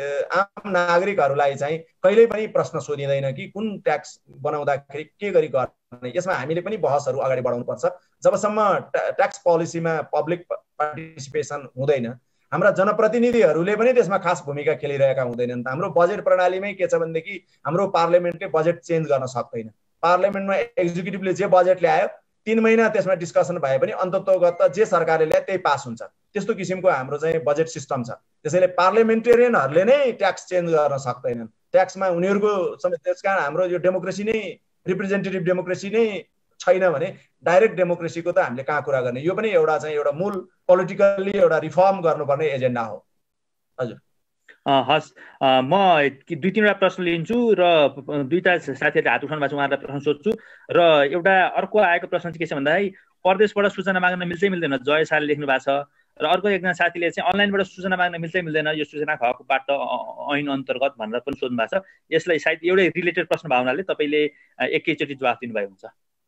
आम नागरिकहरूलाई चाहिँ कहिल्यै पनि प्रश्न सोधिँदैन कि कुन ट्याक्स बनाउँदाखेरि के गरी गर्ने। यसमा हामीले पनि बहसहरू अगाडि बढाउनुपर्छ। जबसम्म ट्याक्स पोलिसीमा पब्लिक पार्टिसिपेसन हुँदैन, हाम्रा जनप्रतिनिधिहरूले पनि त्यसमा खास भूमिका खेलिरहेका हुँदैनन्। हाम्रो बजेट प्रणालीमै के छ भनेदेखि हाम्रो पार्लियामेन्टले बजेट चेन्ज गर्न सक्दैन। पार्लियामेन्टमा एक्जिक्युटिभले जे बजेट ल्यायो 3 महिना त्यसमा डिस्कसन भए पनि अन्ततोगत जे सरकारले ल्याए त्यही पास हुन्छ। त्यस्तो किसिमको हाम्रो चाहिँ बजेट सिस्टम छ। त्यसैले पार्लियामेन्टेरियनहरूले नै ट्याक्स चेन्ज गर्न सक्दैनन्। ट्याक्समा उनीहरूको त्यसकारण हाम्रो यो डेमोक्रेसी नै रिप्रेजेन्टेटिभ डेमोक्रेसी नै छैन भने डाइरेक्ट डेमोक्रेसीको त हामीले कहाँ कुरा गर्ने। यो पनि एउटा चाहिँ एउटा मूल पोलिटिकल्ली एउटा रिफर्म गर्नुपर्ने एजेन्डा हो। हजुर, हस्, म 2-3वटा प्रश्न लिन्छु र 2टा साथीहरूले हात उठाउनु भएको छ, उहाँहरूलाई प्रश्न सोध्छु। र एउटा अर्को आएको प्रश्न चाहिँ के छ भन्दाखेरि परदेशबाट सूचना माग्न मिल्छ मिल्दैन, जय शाहले लेख्नु भएको छ। र अर्को एकजना साथीले चाहिँ अनलाइनबाट सूचना माग्न मिल्छ मिल्दैन, यो सूचनाको हकबाट ऐन अन्तर्गत भनेर पनि सोध्नु भएको छ। यसलाई सायद एउटै रिलेटेड प्रश्न भएको हुनाले तपाईँले एकैचोटि जवाफ दिनुभएको हुन्छ।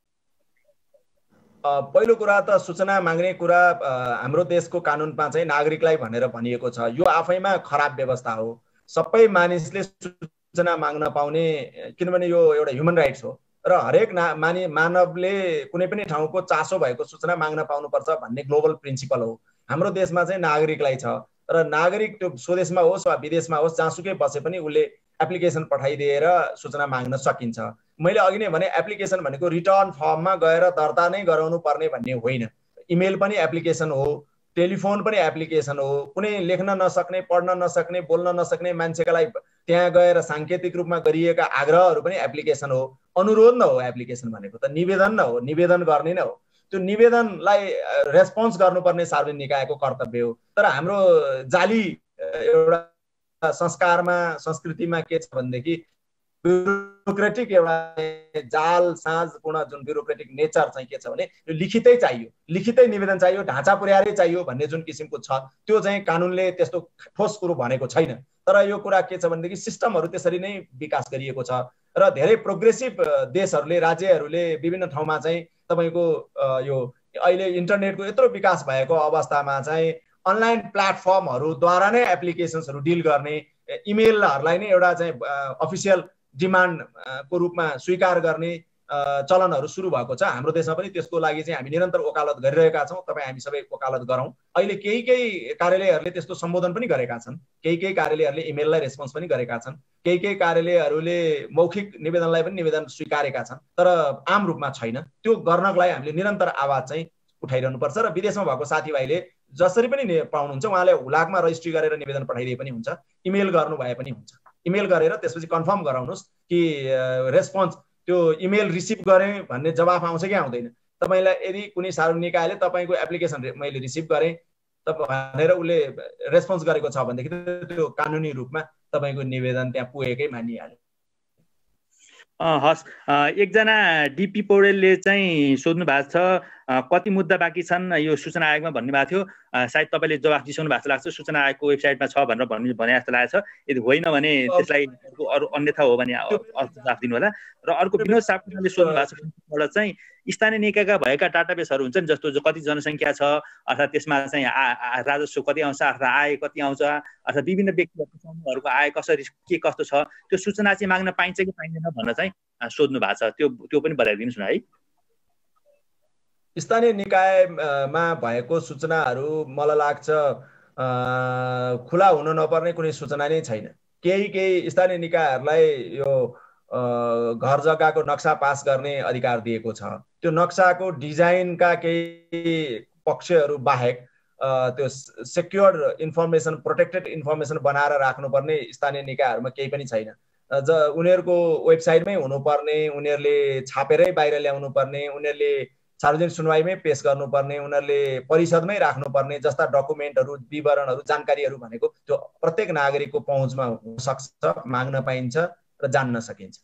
पहिलो कुरा त सूचना माग्ने कुरा हाम्रो देशको कानुनमा चाहिँ नागरिकलाई भनेर भनिएको छ। यो आफैमा खराब व्यवस्था हो। सबै मानिसले सूचना माग्न पाउने, किनभने यो एउटा ह्युमन राइट्स हो र हरेक मानवले कुनै पनि ठाउँको चासो भएको सूचना माग्न पाउनुपर्छ भन्ने ग्लोबल प्रिन्सिपल हो। हाम्रो देशमा चाहिँ नागरिकलाई छ र नागरिक त्यो स्वदेशमा होस् वा विदेशमा होस् जहाँसुकै बसे पनि उसले एप्लिकेसन पठाइदिएर सूचना माग्न सकिन्छ। मैले अघि नै भने एप्लिकेसन भनेको रिटर्न फर्ममा गएर दर्ता नै गराउनु पर्ने भन्ने होइन। इमेल पनि एप्लिकेसन हो, टेलिफोन पनि एप्लिकेसन हो। कुनै लेख्न नसक्ने, पढ्न नसक्ने, बोल्न नसक्ने मान्छेका लागि त्यहाँ गएर साङ्केतिक रूपमा गरिएका आग्रहहरू पनि एप्लिकेसन हो। अनुरोध न हो एप्लिकेसन भनेको त, निवेदन न हो, निवेदन गर्ने नै हो। त्यो निवेदनलाई रेस्पोन्स गर्नुपर्ने सार्वजनिक निकायको कर्तव्य हो। तर हाम्रो जाली एउटा संस्कारमा, संस्कृतिमा के छ भनेदेखि ब्युरोक्रेटिक एउटा जाल साँझपूर्ण जुन ब्युरोक्रेटिक नेचर चाहिँ के छ भने यो लिखितै चाहियो, लिखितै निवेदन चाहियो, ढाँचा पुर्याएरै चाहियो भन्ने जुन किसिमको छ, त्यो चाहिँ कानुनले त्यस्तो ठोस कुरो भनेको छैन। तर यो कुरा के छ भनेदेखि सिस्टमहरू त्यसरी नै विकास गरिएको छ र धेरै प्रोग्रेसिभ देशहरूले, राज्यहरूले विभिन्न ठाउँमा चाहिँ तपाईँको यो अहिले इन्टरनेटको यत्रो विकास भएको अवस्थामा चाहिँ अनलाइन प्लेटफर्महरूद्वारा नै एप्लिकेसन्सहरू डिल गर्ने, इमेलहरूलाई नै एउटा चाहिँ अफिसियल डिमान्डको रूपमा स्वीकार गर्ने चलनहरू सुरु भएको छ। हाम्रो देशमा पनि त्यसको लागि चाहिँ हामी निरन्तर वकालत गरिरहेका छौँ। तपाईँ हामी सबै वकालत गरौँ। अहिले केही कार्यालयहरूले त्यस्तो सम्बोधन पनि गरेका छन्, केही कार्यालयहरूले इमेललाई रेस्पोन्स पनि गरेका छन्, केही कार्यालयहरूले मौखिक निवेदनलाई पनि निवेदन स्वीकारेका छन्, तर आम रूपमा छैन। त्यो गर्नको लागि हामीले निरन्तर आवाज चाहिँ उठाइरहनुपर्छ र विदेशमा भएको साथीभाइले जसरी पनि पाउनुहुन्छ उहाँले हुलाकमा रजिस्ट्री गरेर निवेदन पठाइदिए पनि हुन्छ, इमेल गर्नु भए पनि हुन्छ। इमेल गरेर त्यसपछि कन्फर्म गराउनुहोस् कि रेस्पोन्स त्यो इमेल रिसिभ गरेँ भन्ने जवाफ आउँछ कि आउँदैन। तपाईँलाई यदि कुनै सार्वजनिक निकायले तपाईँको एप्लिकेसन मैले रिसिभ गरेँ भनेर उसले रेस्पोन्स गरेको छ भनेदेखि त्यो कानुनी रूपमा तपाईँको निवेदन त्यहाँ पुगेकै मानिहाल्यो। हस्, एकजना डिपी पौडेलले चाहिँ सोध्नु भएको छ कति मुद्दा बाँकी छन् यो सूचना आयोगमा भन्ने भएको थियो। सायद तपाईँले जवाफ दिइसक्नु भएको जस्तो लाग्छ, सूचना आयोगको वेबसाइटमा छ भनेर भने जस्तो लागेको छ। यदि होइन भने त्यसलाई अरू अन्यथा हो भने जवाफ दिनु होला। र अर्को विनोद सापकोटाले सोध्नु भएको छ चाहिँ स्थानीय निकायका भएका डाटाबेसहरू हुन्छ नि, जस्तो कति जनसङ्ख्या छ अर्थात् त्यसमा चाहिँ राजस्व कति आउँछ अथवा आय कति आउँछ अथवा विभिन्न व्यक्तिहरूको समूहहरूको आय कसरी के कस्तो छ, त्यो सूचना चाहिँ माग्न पाइन्छ कि पाइँदैन भनेर चाहिँ सोध्नु भएको छ। त्यो पनि बताइदिनुहोस् न है। स्थानीय निकायमा भएको सूचनाहरू मलाई लाग्छ खुला हुन नपर्ने कुनै सूचना नै छैन। केही स्थानीय निकायहरूलाई यो घर जग्गाको नक्सा पास गर्ने अधिकार दिएको छ। त्यो नक्साको डिजाइनका केही पक्षहरू बाहेक त्यो सेक्योर्ड इन्फर्मेसन, प्रोटेक्टेड इन्फर्मेसन बनाएर राख्नुपर्ने स्थानीय निकायहरूमा केही पनि छैन। उनीहरूको वेबसाइटमै हुनुपर्ने, उनीहरूले छापेरै बाहिर ल्याउनु पर्ने, उनीहरूले सार्वजनिक सुनवाईमै पेश गर्नुपर्ने, उनीहरूले परिषदमै राख्नुपर्ने जस्ता डकुमेन्टहरू, विवरणहरू, जानकारीहरू भनेको त्यो प्रत्येक नागरिकको पहुँचमा हुन सक्छ, माग्न पाइन्छ र जान्न सकिन्छ।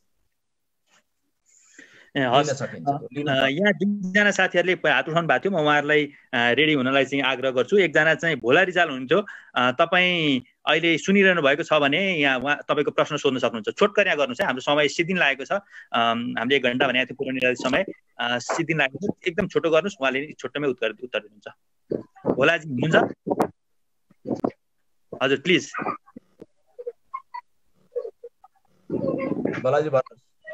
यहाँ दुईजना साथीहरूले हात उठाउनु भएको थियो, म उहाँहरूलाई रेडी हुनलाई चाहिँ आग्रह गर्छु। एकजना चाहिँ भोला रिजाल हुनुहुन्थ्यो, तपाईँ अहिले सुनिरहनु भएको छ भने यहाँ तपाईँको प्रश्न सोध्न सक्नुहुन्छ। छोटकरिया गर्नुहोस् है, हाम्रो समय सिद्धिन लागेको छ। हामीले 1 घण्टा भनेको थियो पूर्व निर्धारित समय, सिद्धिन लागेको छ। एकदम छोटो गर्नुहोस्, उहाँले छोटोमै उत्तर दिनुहुन्छ। भोलाजी हुनुहुन्छ? हजुर प्लिज भोलाजी भन्नुहोस्।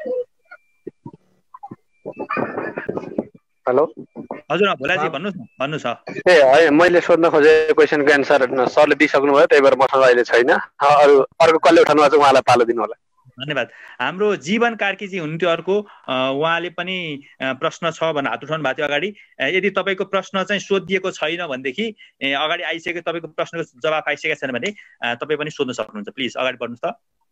हेलो हजुर भोलाजी भन्नुहोस् न। भन्नुहोस्। ए है, मैले सोध्न खोजेको क्वेसनको एन्सर सरले दिइसक्नु भयो, त्यही भएर मसँग अहिले छैन। अर्को कसले उठाउनु भएको छ उहाँलाई पालो दिनु होला। धन्यवाद। हाम्रो जीवन कार्कीजी हुनुहुन्थ्यो अर्को, उहाँले पनि प्रश्न छ भनेर हात उठाउनु भएको थियो अगाडि। यदि तपाईँको प्रश्न चाहिँ सोधिएको छैन भनेदेखि अगाडि आइसकेको तपाईँको प्रश्नको जवाफ आइसकेको छैन भने तपाईँ पनि सोध्न सक्नुहुन्छ। प्लिज अगाडि बढ्नुहोस् त।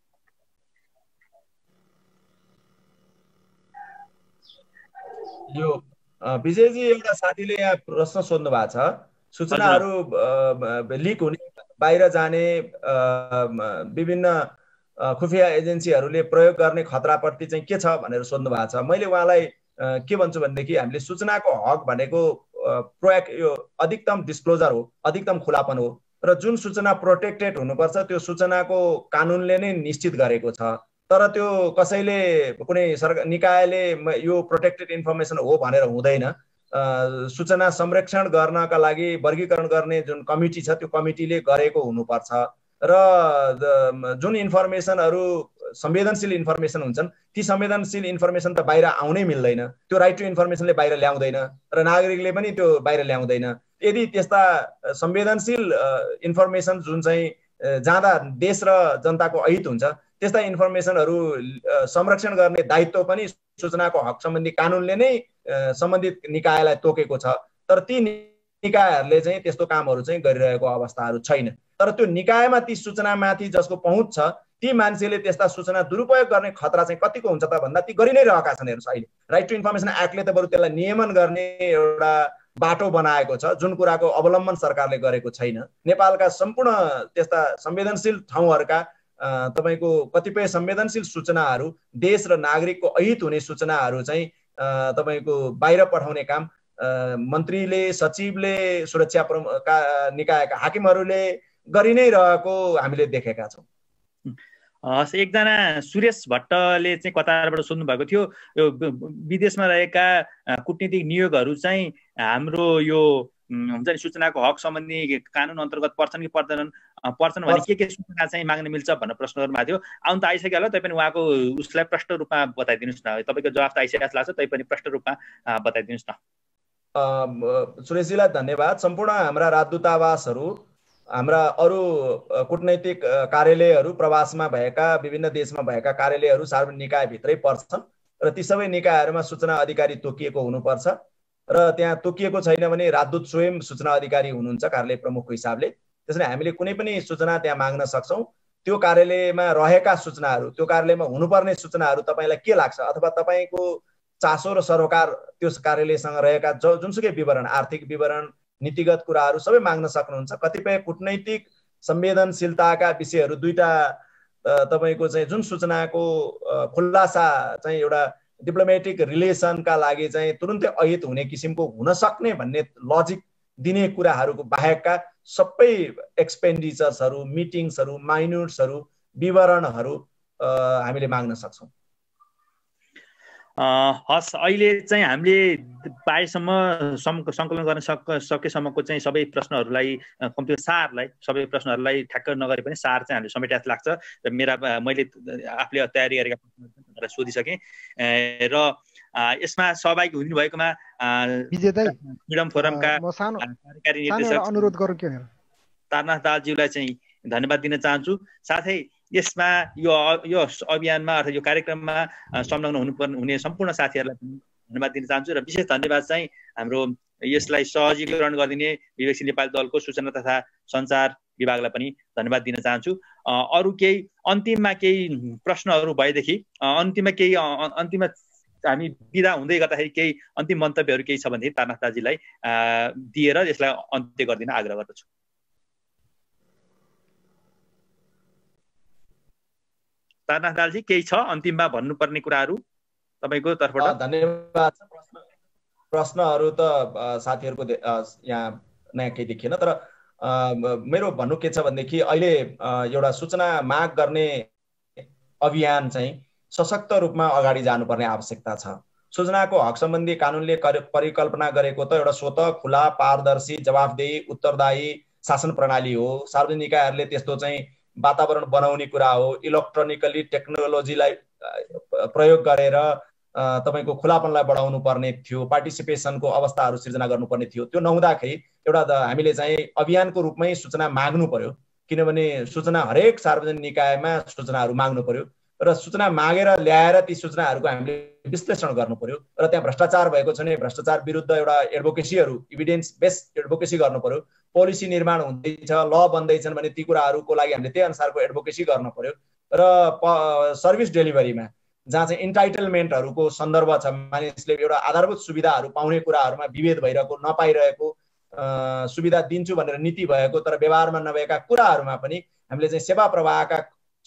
यो विजयजी, एउटा साथीले यहाँ प्रश्न सोध्नु भएको छ, सूचनाहरू लिक हुने, बाहिर जाने विभिन्न खुफिया एजेन्सीहरूले प्रयोग गर्ने खतराप्रति चाहिँ के छ भनेर सोध्नु भएको छ। मैले उहाँलाई के भन्छु भनेदेखि हामीले सूचनाको हक भनेको यो अधिकतम डिस्क्लोजर हो, अधिकतम खुलापन हो, र जुन सूचना प्रोटेक्टेड हुनुपर्छ त्यो सूचनाको कानुनले नै निश्चित गरेको छ। तर त्यो कसैले, कुनै सरकार निकायले यो प्रोटेक्टेड इन्फर्मेसन हो भनेर हुँदैन। सूचना संरक्षण गर्नका लागि वर्गीकरण गर्ने जुन कमिटी छ त्यो कमिटीले गरेको हुनुपर्छ। र जुन इन्फर्मेसनहरू संवेदनशील इन्फर्मेसन हुन्छन् ती संवेदनशील इन्फर्मेसन त बाहिर आउनै मिल्दैन। त्यो राइट टु इन्फर्मेसनले बाहिर ल्याउँदैन र नागरिकले पनि त्यो बाहिर ल्याउँदैन। यदि त्यस्ता संवेदनशील इन्फर्मेसन जुन चाहिँ जाँदा देश र जनताको अहित हुन्छ त्यस्ता इन्फर्मेसनहरू संरक्षण गर्ने दायित्व पनि सूचनाको हक सम्बन्धी कानुनले नै सम्बन्धित निकायलाई तोकेको छ। तर ती निकायहरूले चाहिँ त्यस्तो कामहरू चाहिँ गरिरहेको अवस्थाहरू छैन। तर त्यो निकायमा ती सूचनामाथि जसको पहुँच छ ती मान्छेले त्यस्ता सूचना दुरुपयोग गर्ने खतरा चाहिँ कतिको हुन्छ त भन्दा ती गरि नै रहेका छन्। हेर्नुहोस्, अहिले राइट टु इन्फर्मेसन एक्टले त बरु त्यसलाई नियमन गर्ने एउटा बाटो बनाएको छ, जुन कुराको अवलम्बन सरकारले गरेको छैन। नेपालका सम्पूर्ण त्यस्ता संवेदनशील ठाउँहरूका तपाईको कतिपय संवेदनशील सूचनाहरू, देश र नागरिकको अहित हुने सूचनाहरू चाहिँ तपाईको बाहिर पठाउने काम मन्त्रीले, सचिवले, सुरक्षा निकायका हाकिमहरूले गरि नै रहेको हामीले देखेका छौँ। एकजना सुरेश भट्टले चाहिँ कतारबाट सोध्नु भएको थियो, यो विदेशमा रहेका कूटनीतिक नियोगहरू चाहिँ हाम्रो यो हुन्छ नि सूचनाको हक सम्बन्धी कानुन अन्तर्गत पर्छन् कि पर्छन् भने के सूचना चाहिँ माग्न मिल्छ भनेर प्रश्न गर्नुभएको थियो। आउनु त आइसक्यो होला, तैपनि उहाँको उसलाई प्रष्ट रूपमा बताइदिनुहोस् न। तपाईँको जवाफ त आइसकेको लाग्छ, तैपनि प्रष्ट रूपमा बताइदिनुहोस् न। सुरेशजीलाई धन्यवाद। सम्पूर्ण हाम्रा राजदूतावासहरू, हाम्रा अरू कूटनैतिक कार्यालयहरू, प्रवासमा भएका विभिन्न देशमा भएका कार्यालयहरू सार्वजनिक निकायभित्रै पर्छन् र ती सबै निकायहरूमा सूचना अधिकारी तोकिएको हुनुपर्छ। र त्यहाँ तोकिएको छैन भने राजदूत स्वयं सूचना अधिकारी हुनुहुन्छ कार्यालय प्रमुखको हिसाबले। त्यसैले हामीले कुनै पनि सूचना त्यहाँ माग्न सक्छौँ। त्यो कार्यालयमा रहेका सूचनाहरू, त्यो कार्यालयमा हुनुपर्ने सूचनाहरू तपाईँलाई के लाग्छ अथवा तपाईँको चासो र सरोकार त्यो कार्यालयसँग रहेका जुनसुकै विवरण, आर्थिक विवरण, नीतिगत कुराहरू सबै माग्न सक्नुहुन्छ। कतिपय कूटनैतिक संवेदनशीलताका विषयहरू, दुईटा तपाईँको चाहिँ जुन सूचनाको खुलासा चाहिँ एउटा डिप्लोमेटिक रिलेसनका लागि चाहिँ तुरुन्तै अहित हुने किसिमको हुन सक्ने भन्ने लजिक दिने कुराहरूको बाहेकका सबै एक्सपेन्डिचर्सहरू, मिटिङ्सहरू, माइन्युट्सहरू, विवरणहरू हामीले माग्न सक्छौँ। हस्, अहिले चाहिँ हामीले पाएसम्म सङ्कलन गर्न सकेसम्मको चाहिँ सबै प्रश्नहरूलाई कम्ती सारलाई सबै प्रश्नहरूलाई ठ्याक्क नगरे पनि सार चाहिँ हामीले समेट्या जस्तो लाग्छ र मैले आफूले तयारी गरेका प्रश्नहरू सोधिसकेँ र यसमा सहभागी हुनुभएकोमा फ्रिडम फोरमका कार्यकारी निर्देशक अनुरोध गरौँ के तारनाथ दाहालज्यूलाई चाहिँ धन्यवाद दिन चाहन्छु। साथै यसमा यो अभियानमा अथवा यो कार्यक्रममा संलग्न हुने सम्पूर्ण साथीहरूलाई पनि धन्यवाद दिन चाहन्छु र विशेष धन्यवाद चाहिँ हाम्रो यसलाई सहजीकरण गरिदिने विवेकशील नेपाली दलको सूचना तथा सञ्चार विभागलाई पनि धन्यवाद दिन चाहन्छु। अरू केही अन्तिममा केही प्रश्नहरू भएदेखि अन्तिममा हामी बिदा हुँदै गर्दाखेरि केही अन्तिम मन्तव्यहरू केही छ भनेदेखि तारनाथ दाजुलाई दिएर यसलाई अन्त्य गरिदिन आग्रह गर्दछु। तारनाथ दालजी केही छ अन्तिममा भन्नुपर्ने कुराहरू तपाईको तर्फबाट? धन्यवाद। प्रश्नहरू त साथीहरूको यहाँ नयाँ केही देखिएन, तर मेरो भन्नु के छ भनेदेखि अहिले एउटा सूचना माग गर्ने अभियान चाहिँ सशक्त रूपमा अगाडि जानुपर्ने आवश्यकता छ। सूचनाको हक सम्बन्धी कानुनले परिकल्पना गरेको त एउटा स्वतः खुला, पारदर्शी, जवाफदेही, उत्तरदायी शासन प्रणाली हो। सार्वजनिक निकायहरूले त्यस्तो चाहिँ वातावरण बनाउने कुरा हो। इलेक्ट्रोनिकली टेक्नोलोजीलाई प्रयोग गरेर तपाईको खुलापनलाई बढाउनु पर्ने थियो, पार्टिसिपेसनको अवस्थाहरू सिर्जना गर्नुपर्ने थियो। त्यो नहुँदाखेरि एउटा हामीले चाहिँ अभियानको रूपमै सूचना माग्नु पर्यो, किनभने सूचना हरेक सार्वजनिक निकायमा सूचनाहरू माग्नु पर्यो र सूचना मागेर ल्याएर ती सूचनाहरूको हामीले विश्लेषण गर्नु पर्यो र त्यहाँ भ्रष्टाचार भएको छ भने भ्रष्टाचार विरुद्ध एउटा एडभोकेसीहरू, इभिडेन्स बेस्ड एडभोकेसी गर्नु पर्यो। पोलिसी निर्माण हुँदैछ, ल बन्दैछन् भने ती कुराहरूको लागि हामीले त्यही अनुसारको एडभोकेसी गर्नु पर्यो र सर्भिस डेलिभरीमा जहाँ चाहिँ इन्टाइटलमेन्टहरूको सन्दर्भ छ, मानिसले एउटा आधारभूत सुविधाहरू पाउने कुराहरूमा विभेद भइरहेको, नपाइरहेको, सुविधा दिन्छु भनेर नीति भएको तर व्यवहारमा नभएका कुराहरूमा पनि हामीले चाहिँ सेवा प्रवाहका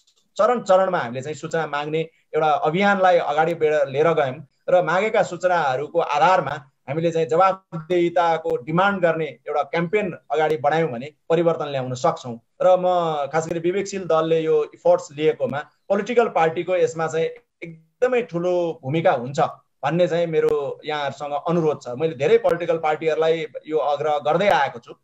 चरण चरणमा हामीले चाहिँ सूचना माग्ने एउटा अभियानलाई अगाडि लिएर गयौँ र मागेका सूचनाहरूको आधारमा हामीले चाहिँ जवाफदेहिताको डिमान्ड गर्ने एउटा क्याम्पेन अगाडि बढायौँ भने परिवर्तन ल्याउन सक्छौँ। र म खास गरी विवेकशील दलले यो इफोर्ट्स लिएकोमा पोलिटिकल पार्टीको यसमा चाहिँ एकदमै ठुलो भूमिका हुन्छ भन्ने चाहिँ मेरो यहाँहरूसँग अनुरोध छ। मैले धेरै पोलिटिकल पार्टीहरूलाई यो आग्रह गर्दै आएको छु।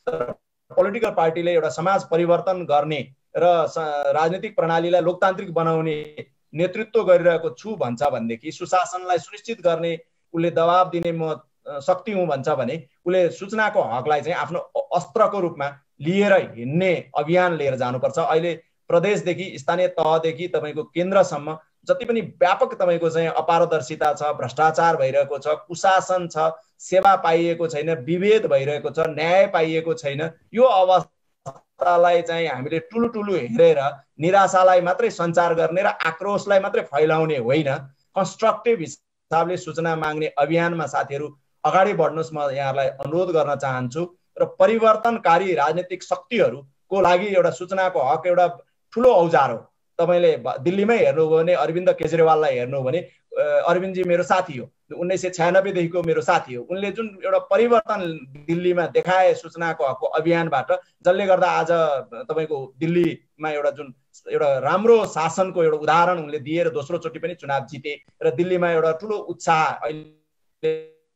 पोलिटिकल पार्टीले एउटा समाज परिवर्तन गर्ने र राजनीतिक प्रणालीलाई लोकतान्त्रिक बनाउने नेतृत्व गरिरहेको छु भन्छ भनेदेखि, सुशासनलाई सुनिश्चित गर्ने उसले दबाब दिने म शक्ति हुँ भन्छ भने उसले सूचनाको हकलाई चाहिँ आफ्नो अस्त्रको रूपमा लिएर हिँड्ने अभियान लिएर जानुपर्छ। अहिले प्रदेशदेखि स्थानीय तहदेखि तपाईँको केन्द्रसम्म जति पनि व्यापक तपाईँको चाहिँ अपारदर्शिता छ, भ्रष्टाचार भइरहेको छ, कुशासन छ, सेवा पाइएको छैन, विभेद भइरहेको छ, न्याय पाइएको छैन, यो अवस्थालाई चाहिँ हामीले ठुलो हेरेर निराशालाई मात्रै सञ्चार गर्ने र आक्रोशलाई मात्रै फैलाउने होइन, कन्स्ट्रक्टिभ हिसाबले सूचना माग्ने अभियानमा साथीहरू अगाडि बढ्नुहोस्। म यहाँलाई अनुरोध गर्न चाहन्छु र परिवर्तनकारी राजनीतिक शक्तिहरूको लागि एउटा सूचनाको हक एउटा ठुलो औजार हो। तपाईले दिल्लीमै हेर्नुभयो भने अरविन्द केजरीवाललाई हेर्नु भने अरविन्दजी मेरो साथी हो, 1996 देखिको मेरो साथी हो। उनले जुन एउटा परिवर्तन दिल्लीमा देखाए सूचनाको हकको अभियानबाट, जसले गर्दा आज तपाईको दिल्लीमा एउटा राम्रो शासनको एउटा उदाहरण उनले दिए र दोस्रो चोटि पनि चुनाव जिते र दिल्लीमा एउटा ठुलो उत्साह अहिले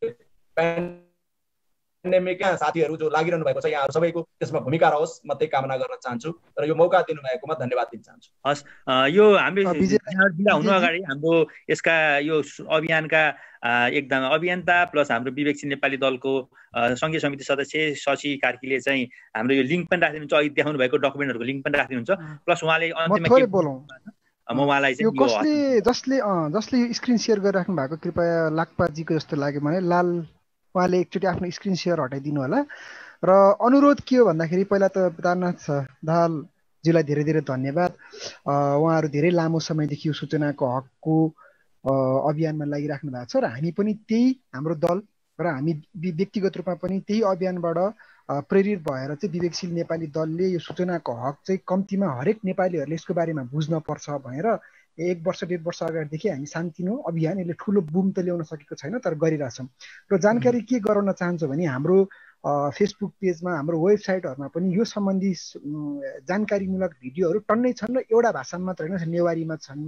पेन्डेमिकका साथीहरू जो लागिरहनु भएको छ यहाँहरू सबैको त्यसमा भूमिका रहोस्, म त्यही कामना गर्न चाहन्छु र यो मौका दिनुभएकोमा धन्यवाद दिन चाहन्छु। हस्, यो हामी बिदा हुनु अगाडि हाम्रो यसका यो अभियानका एकदम अभियन्ता प्लस हाम्रो विवेकशील नेपाली दलको सङ्घीय समिति सदस्य शशि कार्कीले चाहिँ हाम्रो यो लिङ्क पनि राखिदिनुहुन्छ, अघि देखाउनु भएको डकुमेन्टहरूको लिङ्क पनि राखिदिनुहुन्छ। प्लस उहाँले अन्त्यमा के म उहाँलाई चाहिँ जसले यो स्क्रिन सेयर गरिराख्नु भएको कृपया लाक्पाजीको जस्तो लाग्यो भने लाल उहाँले एकचोटि आफ्नो स्क्रिन सेयर हटाइदिनु होला। र अनुरोध के हो भन्दाखेरि, पहिला त तारनाथ दाहालजीलाई धेरै धेरै धन्यवाद। उहाँहरू धेरै लामो समयदेखि यो सूचनाको हकको अभियानमा लागिराख्नु भएको छ र हामी पनि त्यही, हाम्रो दल र हामी व्यक्तिगत रूपमा पनि त्यही अभियानबाट प्रेरित भएर चाहिँ विवेकशील नेपाली दलले यो सूचनाको हक चाहिँ कम्तीमा हरेक नेपालीहरूले यसको बारेमा बुझ्न पर्छ भनेर 1 वर्ष 1.5 वर्ष अगाडिदेखि हामी सानोतिनो अभियान, यसले ठुलो बुम त ल्याउन सकेको छैन तर गरिरहेछौँ। र जानकारी के गराउन चाहन्छु भने हाम्रो फेसबुक पेजमा, हाम्रो वेबसाइटहरूमा पनि यो सम्बन्धी जानकारीमूलक भिडियोहरू टन्नै छन् र एउटा भाषामा मात्र होइन, नेवारीमा छन्,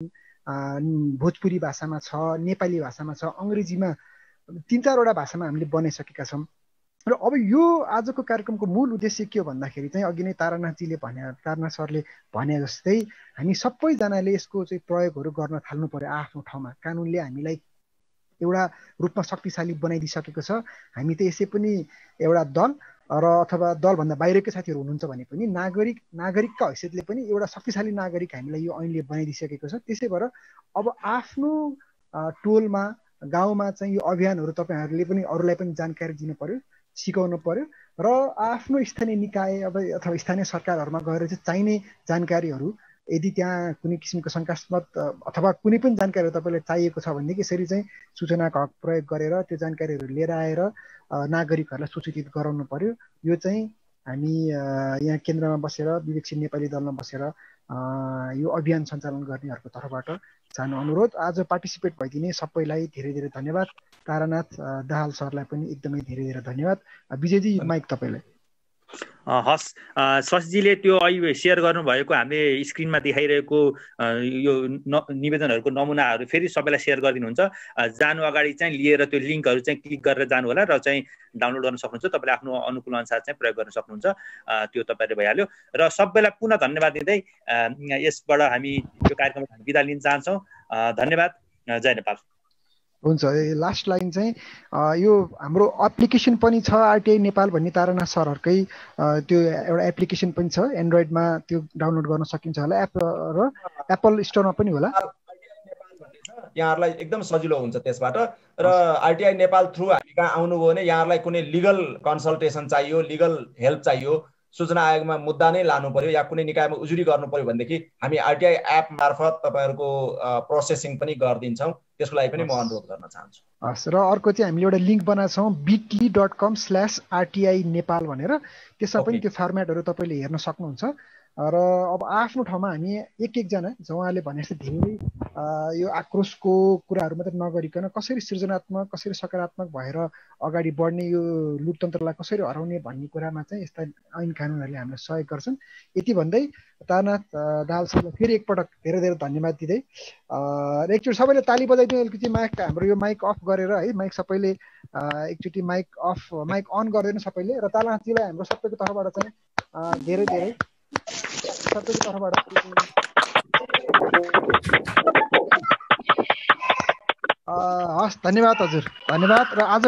भोजपुरी भाषामा छ, नेपाली भाषामा छ, अङ्ग्रेजीमा 3-4वटा भाषामा हामीले बनाइसकेका छौँ। र अब यो आजको कार्यक्रमको मूल उद्देश्य के हो भन्दाखेरि चाहिँ अघि नै तारानाथजीले तारानाथ सरले भने जस्तै हामी सबैजनाले यसको चाहिँ प्रयोगहरू गर्न थाल्नु पर्यो आफ्नो ठाउँमा। कानुनले हामीलाई एउटा रूपमा शक्तिशाली बनाइदिइसकेको छ। हामी त यसै पनि एउटा दल र अथवा दलभन्दा बाहिरकै साथीहरू हुनुहुन्छ भने पनि नागरिकका हैसियतले पनि एउटा शक्तिशाली नागरिक हामीलाई यो ऐनले बनाइदिइसकेको छ। त्यसै भएर अब आफ्नो टोलमा, गाउँमा चाहिँ यो अभियानहरू तपाईँहरूले पनि अरूलाई पनि जानकारी दिनु पर्यो, सिकाउनु पर्यो र आफ्नो स्थानीय निकाय अथवा स्थानीय सरकारहरूमा गएर चाहिँ चाहिने जानकारीहरू, यदि त्यहाँ कुनै किसिमको शङ्कास्पद अथवा कुनै पनि जानकारीहरू तपाईँलाई चाहिएको छ भनेदेखि यसरी चाहिँ सूचनाको हक प्रयोग गरेर त्यो जानकारीहरू लिएर आएर नागरिकहरूलाई सूचित गराउनु पर्यो। यो चाहिँ हामी यहाँ केन्द्रमा बसेर विवेकशील नेपाली दलमा बसेर यो अभियान सञ्चालन गर्नेहरूको तर्फबाट सानो अनुरोध। आज पार्टिसिपेट भइदिने सबैलाई धेरै धेरै धन्यवाद। तारानाथ दाहाल सरलाई पनि एकदमै धेरै धेरै धन्यवाद। विजयजी, माइक तपाईँलाई। हस्, शशीजीले त्यो अहिले सेयर गर्नुभएको हामीले स्क्रिनमा देखाइरहेको यो निवेदनहरूको नमुनाहरू फेरि सबैलाई सेयर गरिदिनुहुन्छ। जानु अगाडि चाहिँ लिएर त्यो लिङ्कहरू चाहिँ क्लिक गरेर जानु होला र चाहिँ डाउनलोड गर्न सक्नुहुन्छ। तपाईँले आफ्नो अनुकूल अनुसार चाहिँ प्रयोग गर्न सक्नुहुन्छ, त्यो तपाईँले भइहाल्यो। र सबैलाई पुनः धन्यवाद दिँदै यसबाट हामी यो कार्यक्रमबाट बिदा लिन चाहन्छौँ। धन्यवाद। जय नेपाल। हुन्छ। लास्ट लाइन चाहिँ यो हाम्रो एप्लिकेसन पनि छ, आरटिआई नेपाल भन्ने तारानाथ सरहरूकै त्यो एउटा एप्लिकेसन पनि छ, एन्ड्रोइडमा त्यो डाउनलोड गर्न सकिन्छ होला, एप र एप्पल स्टोरमा पनि होला। यहाँहरूलाई एकदम सजिलो हुन्छ त्यसबाट। र आरटिआई नेपाल थ्रु हामी कहाँ आउनुभयो भने यहाँहरूलाई कुनै लिगल कन्सल्टेसन चाहियो, लिगल हेल्प चाहियो, सूचना आयोगमा मुद्दा नै लानु पर्यो या कुनै निकायमा उजुरी गर्नु पर्यो भनेदेखि हामी आरटिआई एप मार्फत तपाईँहरूको प्रोसेसिङ पनि गरिदिन्छौँ। त्यसको लागि पनि म अनुरोध गर्न चाहन्छु। हस्। र अर्को चाहिँ हामीले एउटा लिङ्क बनाएको छौँ bit.com/RTI नेपाल भनेर, त्यसमा पनि त्यो फर्मेटहरू तपाईँले हेर्न सक्नुहुन्छ। र अब आफ्नो ठाउँमा हामी एकजना उहाँले भने जस्तो धेरै यो आक्रोशको कुराहरू मात्रै नगरिकन कसरी सृजनात्मक, कसरी सकारात्मक भएर अगाडि बढ्ने, यो लोकतन्त्रलाई कसरी हराउने भन्ने कुरामा चाहिँ यस्ता ऐन कानुनहरूले हामीलाई सहयोग गर्छन्। यति भन्दै तारानाथ दाहाल सरलाई फेरि एकपटक धेरै धेरै धन्यवाद दिँदै र एकचोटि सबैले ताली बजाइदिनु। अलिकति माइक, हाम्रो यो माइक अफ गरेर है, माइक सबैले एकचोटि माइक अन गरिदिनु सबैले। र तारानाथजीलाई हाम्रो सबैको तर्फबाट चाहिँ धेरै धेरै सबैको तर्फबाट हस्, धन्यवाद हजुर, धन्यवाद। र आज